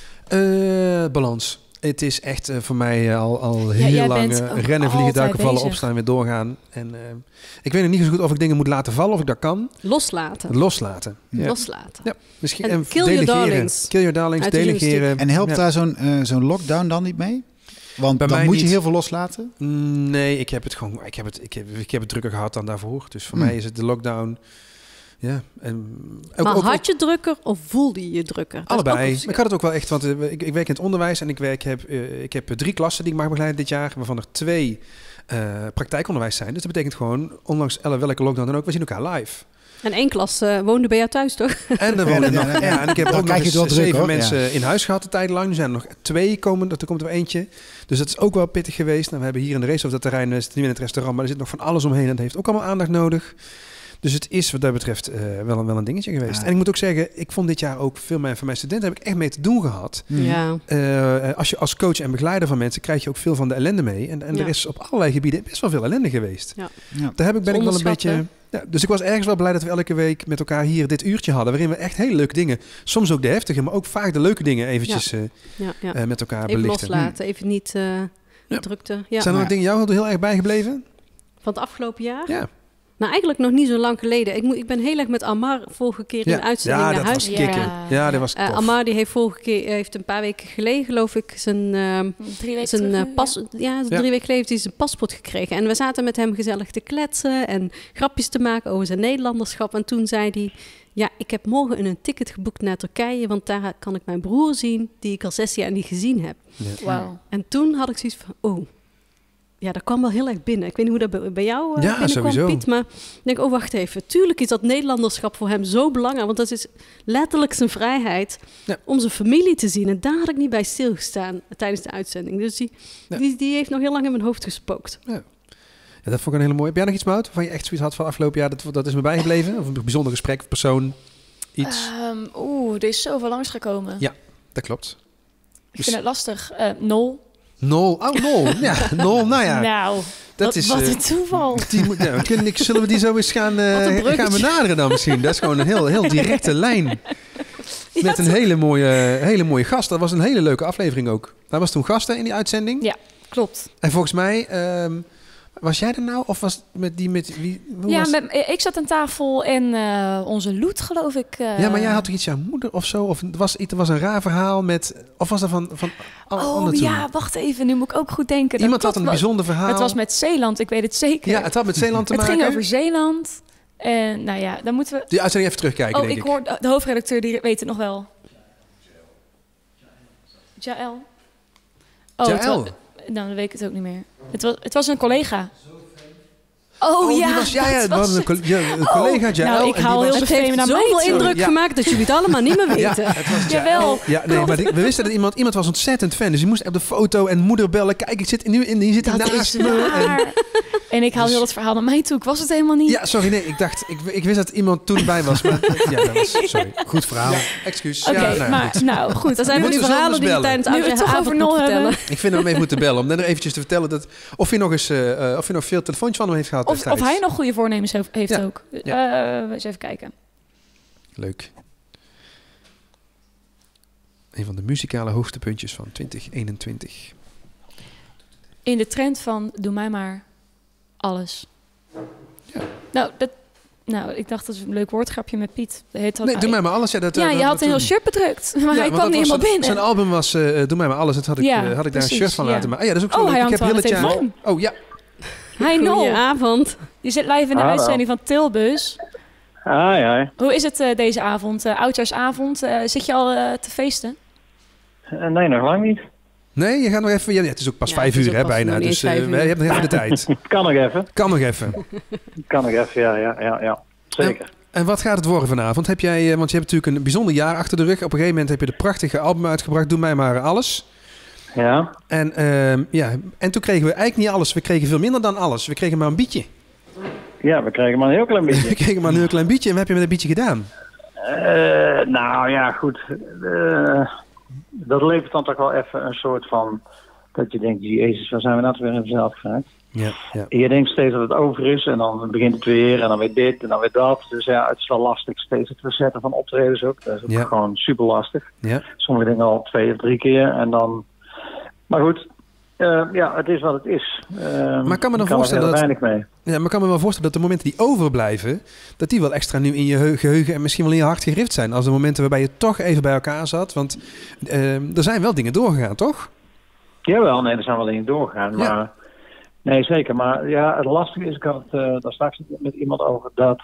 Uh, balans. Het is echt uh, voor mij uh, al, al heel jij lang bent uh, ook rennen, vliegen, altijd duiken, vallen, bezig. opstaan, weer doorgaan. En uh, ik weet nog niet zo goed of ik dingen moet laten vallen, of ik dat kan. Loslaten. Loslaten. Ja. Loslaten. Ja, misschien. En En kill your delegeren. darlings. Kill your darlings, Uit de delegeren. En helpt Ja. daar zo'n uh, zo'n lockdown dan niet mee? Want Bij dan mij moet je niet. heel veel loslaten. Mm, Nee, ik heb het gewoon. Ik heb het, ik heb, ik heb het drukker gehad dan daarvoor. Dus voor Hmm. mij is het de lockdown. Ja. En ook, Maar ook, had je drukker of voelde je je drukker? Dat is ook een allebei. verschil. Ik had het ook wel echt, want uh, ik, ik werk in het onderwijs en ik, werk, heb, uh, ik heb drie klassen die ik mag begeleiden dit jaar, waarvan er twee uh, praktijkonderwijs zijn. Dus dat betekent gewoon, ondanks welke lockdown dan ook, we zien elkaar live. En één klas uh, woonde bij jou thuis, toch? En, er Ja, wonen ja, nog, ja, ja. ja, en ik heb Dan ook nog krijg je eens het wel druk, zeven hoor. mensen Ja. in huis gehad een tijd lang. Er zijn er nog twee komen, er komt er wel eentje. Dus dat is ook wel pittig geweest. Nou, we hebben hier in de race of dat terrein, is het niet meer in het restaurant, maar er zit nog van alles omheen en dat heeft ook allemaal aandacht nodig. Dus het is wat dat betreft uh, wel, een, wel een dingetje geweest. Ja. En ik moet ook zeggen, ik vond dit jaar ook veel meer van mijn studenten heb ik echt mee te doen gehad. Mhm. Ja. Uh, als je als coach en begeleider van mensen krijg je ook veel van de ellende mee. En, en Ja. er is op allerlei gebieden best wel veel ellende geweest. Ja. Ja. Daar heb ik, ben ik wel een Onderschat, beetje... Ja, dus ik was ergens wel blij dat we elke week met elkaar hier dit uurtje hadden. Waarin we echt hele leuke dingen, soms ook de heftige, maar ook vaak de leuke dingen eventjes uh, Ja, ja. uh, met elkaar Even belichten. loslaten, even niet uh, Ja. drukte. Ja. Zijn er nog Ja. dingen jou heel erg bijgebleven? Van het afgelopen jaar? Ja. Nou, eigenlijk nog niet zo lang geleden. Ik, moet, ik ben heel erg met Amar vorige keer in Ja, de uitzending ja naar dat huis. was Ja. kicken. Ja, dat was Uh, tof. Amar die heeft vorige keer heeft een paar weken geleden, geloof ik, zijn, uh, Drie weken zijn terug, uh, hè? pas, ja, Ja. drie weken geleden heeft hij zijn paspoort gekregen. En we zaten met hem gezellig te kletsen en grapjes te maken over zijn Nederlanderschap. En toen zei hij, ja, ik heb morgen een ticket geboekt naar Turkije, want daar kan ik mijn broer zien, die ik al zes jaar niet gezien heb. Ja. Wauw. En toen had ik zoiets van, oh, ja, dat kwam wel heel erg binnen. Ik weet niet hoe dat bij- bij jou uh, Ja, binnenkwam, sowieso. Piet. Maar ik denk, oh, wacht even. Tuurlijk is dat Nederlanderschap voor hem zo belangrijk. Want dat is letterlijk zijn vrijheid Ja. om zijn familie te zien. En daar had ik niet bij stilgestaan tijdens de uitzending. Dus die, Ja. die, die heeft nog heel lang in mijn hoofd gespookt. Ja, dat vond ik een hele mooie. Heb jij nog iets, Mout, waarvan je echt zoiets had van afgelopen jaar? Dat, dat is me bijgebleven? Of een bijzonder gesprek of persoon? Iets? Um, Oeh, er is zoveel langsgekomen. Ja. Dat klopt. Ik vind het lastig. Uh, Nol. Nol. Oh, Nol. Ja, Nol. Nou ja. Nou, dat wat, is, wat uh, een toeval. Die moet, ja, kunnen, ik- zullen we die zo eens gaan, uh, Wat een bruggetje. gaan benaderen dan misschien? Dat is gewoon een heel, heel directe lijn. Met een hele mooie, hele mooie gast. Dat was een hele leuke aflevering ook. Daar was toen gasten in die uitzending. Ja. Klopt. En volgens mij... Um, Was jij er nou? Of was het met die met wie? Hoe Ja, was... met, ik zat aan tafel en uh, onze Loet, geloof ik. Uh... Ja, maar jij had toch iets aan moeder of zo? Of het was, het was een raar verhaal met... Of was dat van... van oh ja, wacht even. Nu moet ik ook goed denken. Iemand dat had een bijzonder verhaal. Het was met Zeeland, ik weet het zeker. Ja, het had met Zeeland te het maken. Het ging over Zeeland. En nou ja, dan moeten we... Die uitzending even terugkijken, Oh, denk ik ik. hoor de hoofdredacteur, die weet het nog wel. Jaël. Oh, Jaël? nou, dan weet ik het ook niet meer. Het was, het was een collega. Oh, oh ja, die was, ja, ja, het was een, co- ja, een oh, collega, Jaël. Nou, ik haal heel was... Het heeft zoveel indruk ja. gemaakt dat jullie het allemaal niet meer weten. Ja, het was Jawel. Ja, nee, maar die, we wisten dat iemand, iemand was ontzettend fan. Dus die moest op de foto en moeder bellen. Kijk, ik zit nu in, die zit dat naast is me. En, en ik haal dus, heel het verhaal naar mij toe. Ik was het helemaal niet. Ja, sorry, nee, ik dacht, ik, ik wist dat iemand toen bij was. Maar ja, dat was, sorry. Goed verhaal. Ja, excuus. Oké, okay, ja, maar goed. nou goed. Dat zijn van die verhalen die je tijdens nu we het toch over nul hebben. Ik vind dat we even moeten bellen. Om dan eventjes te vertellen dat... Of je nog eens... Uh, of je nog veel telefoontjes van hem heeft gehad. Of, of hij nog goede voornemens heeft ja. ook. Ja. Uh, eens even kijken. Leuk. Een van de muzikale hoogtepuntjes van twintig eenentwintig. In de trend van doe mij maar alles. Ja. Nou, dat, nou, ik dacht dat is een leuk woordgrapje met Piet. Heet nee, doe mij maar alles. Ja, dat, ja dat, je had dat, een heel toen... shirt bedrukt. Maar ja, hij kwam niet helemaal binnen. Zijn album was uh, Doe mij maar alles. Dat had ik, ja, uh, had ik daar precies, een shirt van ja. laten maken. Ah, ja, dat is ook zo oh, leuk. hij Ik heb heel het jaar... Oh ja. Hi Nol. Goedenavond. Je zit live in de Hallo. uitzending van Tilbus. Ah ja. Hoe is het uh, deze avond? Uh, Oudjaarsavond. Uh, zit je al uh, te feesten? Uh, nee, nog lang niet. Nee, je gaat nog even... Ja, het is ook pas ja, vijf uur, hè, bijna. Dus uh, uur. je hebt nog even de tijd. Kan nog even. Kan nog even. Kan nog even, ja, ja, ja, ja. Zeker. En, en wat gaat het worden vanavond? Heb jij, want je hebt natuurlijk een bijzonder jaar achter de rug. Op een gegeven moment heb je de prachtige album uitgebracht. Doe mij maar alles. Ja. En, uh, ja, en toen kregen we eigenlijk niet alles. We kregen veel minder dan alles. We kregen maar een bietje. Ja, we kregen maar een heel klein beetje. we kregen maar een heel klein bietje. En wat heb je met een bietje gedaan? Uh, nou ja, goed. Uh, dat levert dan toch wel even een soort van... Dat je denkt, jezus, waar zijn we nou weer in zelf geraakt? Ja, ja. En je denkt steeds dat het over is. En dan begint het weer. En dan weer dit. En dan weer dat. Dus ja, het is wel lastig. Steeds het verzetten van optredens ook. Dat is ook ja. gewoon super lastig. Ja. Sommige dingen al twee of drie keer. En dan... Maar goed... Uh, ja, het is wat het is. Uh, maar kan me dan kan voorstellen er dat, weinig mee. Ja, maar kan me wel voorstellen dat de momenten die overblijven, dat die wel extra nu in je geheugen en misschien wel in je hart gegrift zijn. Als de momenten waarbij je toch even bij elkaar zat. Want uh, er zijn wel dingen doorgegaan, toch? Jawel, nee, er zijn wel dingen doorgegaan. Maar, ja. Nee, zeker. Maar ja, het lastige is, ik had het uh, daar straks met iemand over, dat...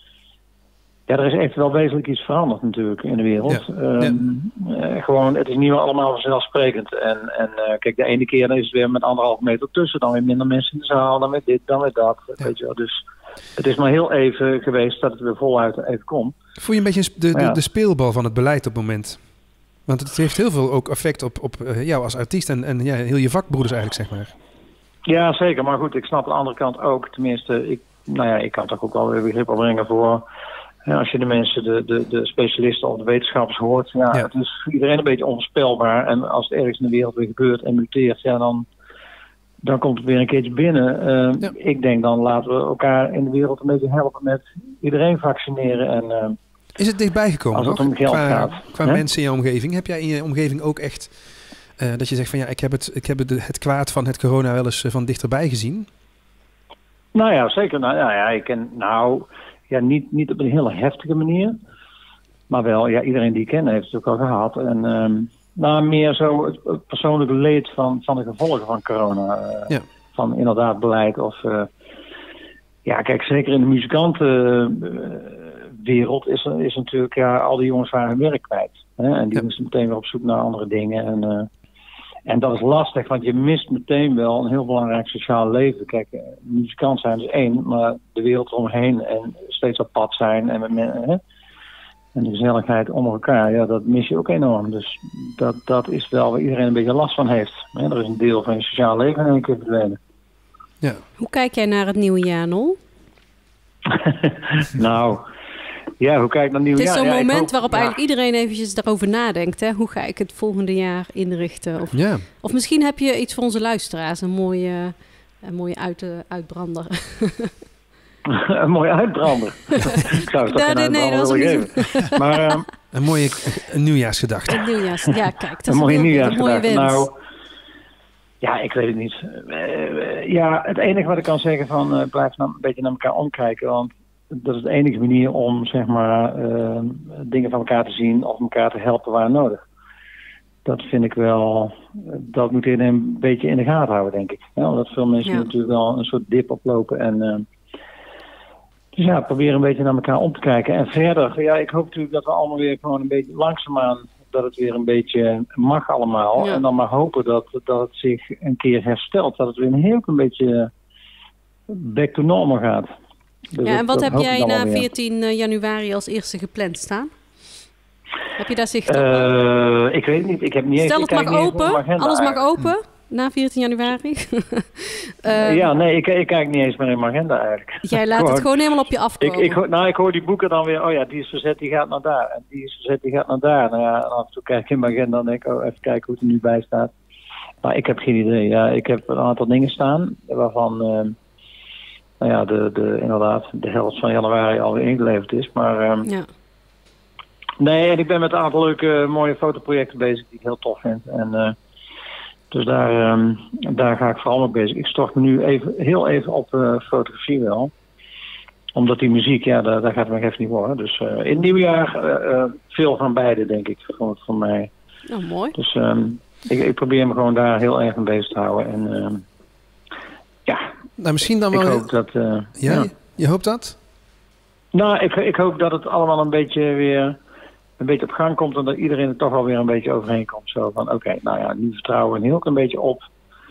Ja, er is echt wel wezenlijk iets veranderd natuurlijk in de wereld. Ja. Um, ja. Uh, gewoon, het is niet meer allemaal vanzelfsprekend. En, en uh, kijk, de ene keer is het weer met anderhalf meter tussen. Dan weer minder mensen in de zaal, dan weer dit, dan weer dat. Ja. Weet je wel. Dus het is maar heel even geweest dat het weer voluit even komt. Voel je een beetje de, de, ja. de speelbal van het beleid op het moment? Want het heeft heel veel ook effect op, op uh, jou als artiest en, en ja, heel je vakbroeders eigenlijk, zeg maar. Ja, zeker. Maar goed, ik snap aan de andere kant ook. Tenminste, ik, nou ja, ik kan toch ook wel weer begrip opbrengen voor... Ja, als je de mensen, de, de, de specialisten of de wetenschappers hoort, ja, ja. Het is voor iedereen een beetje onvoorspelbaar. En als het ergens in de wereld weer gebeurt en muteert, ja, dan, dan komt het weer een keertje binnen. Uh, ja. Ik denk dan laten we elkaar in de wereld een beetje helpen met iedereen vaccineren. En, uh, is het dichtbij gekomen als het om geld qua, gaat? Qua mensen in je omgeving. Heb jij in je omgeving ook echt uh, dat je zegt van ja, ik heb het, ik heb het, het kwaad van het corona wel eens uh, van dichterbij gezien? Nou ja, zeker. Nou ja, ja ik ken nou... Ja, niet, niet op een hele heftige manier. Maar wel, ja, iedereen die ik ken heeft het ook al gehad. En um, nou, meer zo het, het persoonlijke leed van, van de gevolgen van corona. Uh, ja. Van inderdaad beleid of... Uh, ja, kijk, zeker in de muzikantenwereld uh, is, is natuurlijk... Ja, al die jongens waren hun werk kwijt. Hè? En die ja. moesten meteen weer op zoek naar andere dingen. En, uh, en dat is lastig, want je mist meteen wel een heel belangrijk sociaal leven. Kijk, uh, muzikant zijn is één, maar de wereld eromheen en steeds op pad zijn en, met, hè? en de gezelligheid onder elkaar, ja, dat mis je ook enorm. Dus dat, dat is wel waar iedereen een beetje last van heeft. Hè? Er is een deel van je sociaal leven in één keer verdwenen. Ja. Hoe kijk jij naar het nieuwe jaar, Nol? nou... Ja, hoe kijk ik naar nieuw jaar? Het is zo'n ja, moment hoop, waarop ja. eigenlijk iedereen eventjes daarover nadenkt. Hè? Hoe ga ik het volgende jaar inrichten? Of, ja. of misschien heb je iets voor onze luisteraars. Een mooie, een mooie uit, uh, uitbrander. een mooie uitbrander? Ik zou het toch geen nee, uitbrander nee, willen geven. Maar, um, een mooie een nieuwjaarsgedachte. Een nieuwjaars, ja, kijk. Dat een mooie nieuwjaarsgedachte. Een mooie wens. Nou, Ja, ik weet het niet. Uh, ja, het enige wat ik kan zeggen van uh, blijf nou een beetje naar elkaar omkijken. Want dat is de enige manier om zeg maar uh, dingen van elkaar te zien of elkaar te helpen waar nodig. Dat vind ik wel, dat moet je een beetje in de gaten houden, denk ik. Ja, omdat veel mensen ja. natuurlijk wel een soort dip oplopen. En, uh, dus ja, probeer een beetje naar elkaar om te kijken. En verder, ja, ik hoop natuurlijk dat we allemaal weer gewoon een beetje langzaamaan, dat het weer een beetje mag allemaal. Ja. En dan maar hopen dat, dat het zich een keer herstelt. Dat het weer een heel klein beetje back to normal gaat. Dus ja, en wat dat, heb dat jij na veertien januari als eerste gepland staan? Heb je daar zicht op? Uh, ik weet het niet. Ik heb niet Stel eens, het mag open. Agenda, Alles mag open na veertien januari. uh, ja, nee, ik, ik kijk niet eens meer in mijn agenda eigenlijk. Jij laat gewoon, het gewoon helemaal op je afkomen. Ik, ik, nou, ik hoor die boeken dan weer. Oh ja, die is verzet, die gaat naar daar. En die is verzet, die gaat naar daar. Nou ja, en af en toe kijk ik in mijn agenda en denk ik, oh, even kijken hoe het er nu bij staat. Maar ik heb geen idee. Ja, ik heb een aantal dingen staan waarvan, uh, nou ja, de, de, inderdaad, de helft van januari alweer ingeleverd is. Maar um, ja. Nee, en ik ben met een aantal leuke, mooie fotoprojecten bezig die ik heel tof vind. En uh, dus daar, um, daar ga ik vooral mee bezig. Ik stort me nu even, heel even op uh, fotografie wel. Omdat die muziek, ja, daar, daar gaat het nog even niet worden. Dus uh, in het nieuwjaar uh, uh, veel van beide, denk ik, voor, voor mij. Oh, mooi. Dus um, ik, ik probeer me gewoon daar heel erg mee bezig te houden. En uh, ja, nou, misschien dan wel. Ik hoop dat... Uh, ja, ja, je hoopt dat? Nou, ik, ik hoop dat het allemaal een beetje weer... een beetje op gang komt en dat iedereen er toch wel weer een beetje overheen komt. Zo van, oké, okay, nou ja, nu vertrouwen we een heel klein beetje op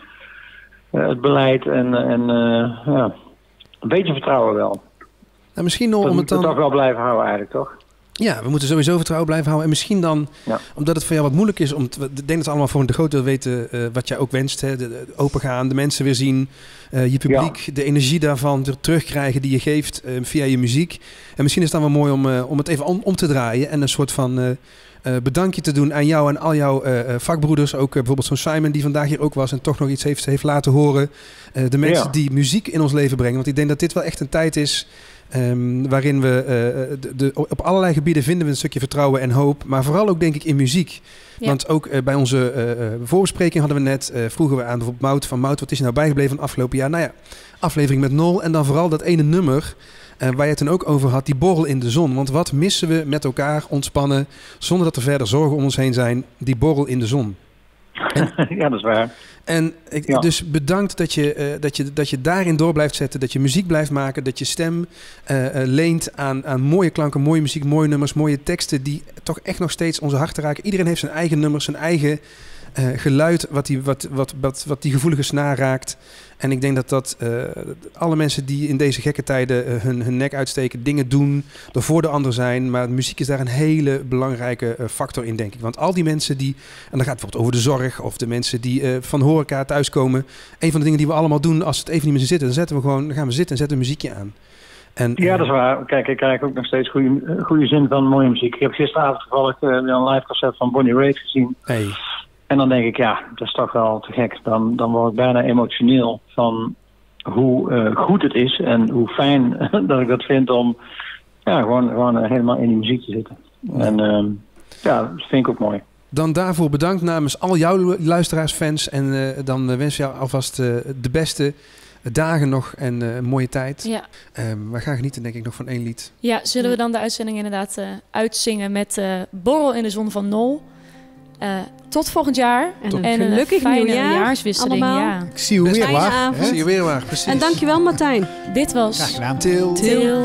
uh, het beleid en, en uh, ja, een beetje vertrouwen wel. Nou, misschien nog dat om het dan... we toch wel blijven houden eigenlijk, toch? Ja, we moeten sowieso vertrouwen blijven houden. En misschien dan, ja. omdat het voor jou wat moeilijk is... om te, ik denk dat we allemaal voor de groot deel weten uh, wat jij ook wenst. Hè? De, de, opengaan, de mensen weer zien, uh, je publiek, ja. de energie daarvan terugkrijgen die je geeft uh, via je muziek. En misschien is het dan wel mooi om, uh, om het even om, om te draaien... en een soort van uh, uh, bedankje te doen aan jou en al jouw uh, vakbroeders. Ook uh, bijvoorbeeld zo'n Simon die vandaag hier ook was... en toch nog iets heeft, heeft laten horen. Uh, de mensen ja. die muziek in ons leven brengen. Want ik denk dat dit wel echt een tijd is... Um, waarin we uh, de, de, op allerlei gebieden vinden we een stukje vertrouwen en hoop. Maar vooral ook denk ik in muziek. Ja. Want ook uh, bij onze uh, voorbespreking hadden we net... Uh, vroegen we aan bijvoorbeeld Mout van Mout... wat is er nou bijgebleven van het afgelopen jaar? Nou ja, aflevering met Nol. En dan vooral dat ene nummer... Uh, waar je het dan ook over had, die borrel in de zon. Want wat missen we met elkaar ontspannen... zonder dat er verder zorgen om ons heen zijn? Die borrel in de zon. En, ja, dat is waar. En ik, ja. dus bedankt dat je, uh, dat, je, dat je daarin door blijft zetten. Dat je muziek blijft maken. Dat je stem uh, uh, leent aan, aan mooie klanken, mooie muziek, mooie nummers, mooie teksten... die toch echt nog steeds onze harten raken. Iedereen heeft zijn eigen nummers, zijn eigen uh, geluid... Wat die, wat, wat, wat, wat die gevoelige snaar raakt. En ik denk dat dat uh, alle mensen die in deze gekke tijden uh, hun, hun nek uitsteken... dingen doen, er voor de ander zijn. Maar muziek is daar een hele belangrijke uh, factor in, denk ik. Want al die mensen die... en dan gaat het bijvoorbeeld over de zorg... of de mensen die uh, van horeca thuiskomen... een van de dingen die we allemaal doen als het even niet meer zitten... dan, zetten we gewoon, dan gaan we zitten en zetten een muziekje aan. En, ja, dat is waar. Kijk, ik krijg ook nog steeds goede, goede zin van mooie muziek. Ik heb gisteravond toevallig uh, een live concert van Bonnie Raitt gezien... Hey. En dan denk ik, ja, dat is toch wel te gek. Dan, dan word ik bijna emotioneel van hoe uh, goed het is en hoe fijn dat ik dat vind om ja, gewoon, gewoon helemaal in die muziek te zitten. Ja. En uh, ja, dat vind ik ook mooi. Dan daarvoor bedankt namens al jouw luisteraars, fans. En uh, dan uh, wens je jou alvast uh, de beste dagen nog en uh, een mooie tijd. Ja. Um, we gaan genieten, denk ik, nog van één lied. Ja, zullen we dan de uitzending inderdaad uh, uitzingen met uh, Borrel in de Zon van Nol. Uh, tot volgend jaar. En een, en een gelukkig fijne nieuwjaarswisseling. Ja. Ik zie je weer waar. Ik zie je weer waar, precies. En dankjewel, Martijn. Dit was Til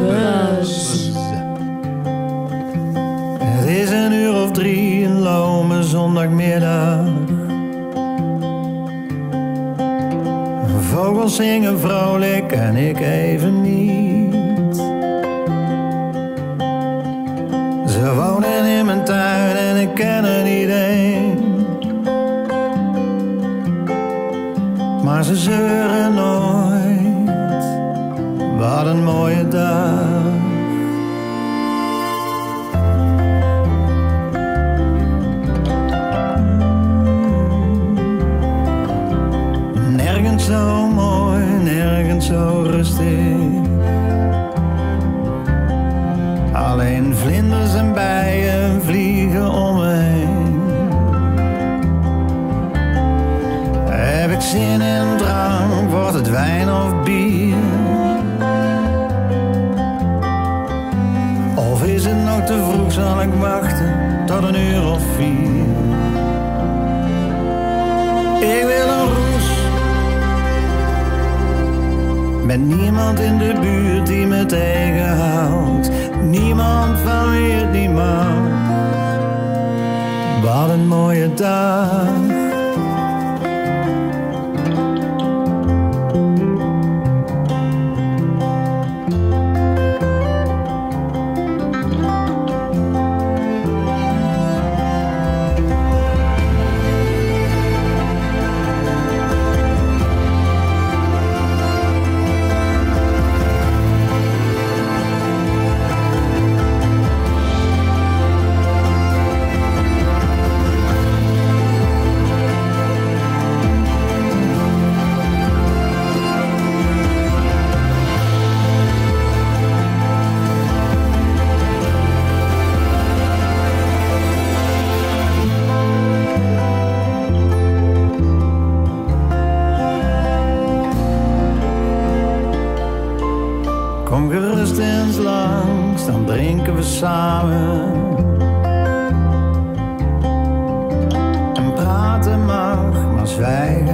Tilbuzz. Het is een uur of drie, een lome zondagmiddag. Vogels zingen vrolijk en ik even niet. Ze wonen in mijn tuin en ik ken er niet één. Maar ze zeuren nooit, wat een mooie dag. Nergens zo mooi, nergens zo rustig. Alleen vlinders en bijen vliegen om me heen. Heb ik zin wachten tot een uur of vier. Ik wil een roes met niemand in de buurt die me tegenhoudt. Niemand van wie het niet mag. Wat een mooie dag. Kom gerust eens langs, dan drinken we samen. En praten mag, maar zwijgen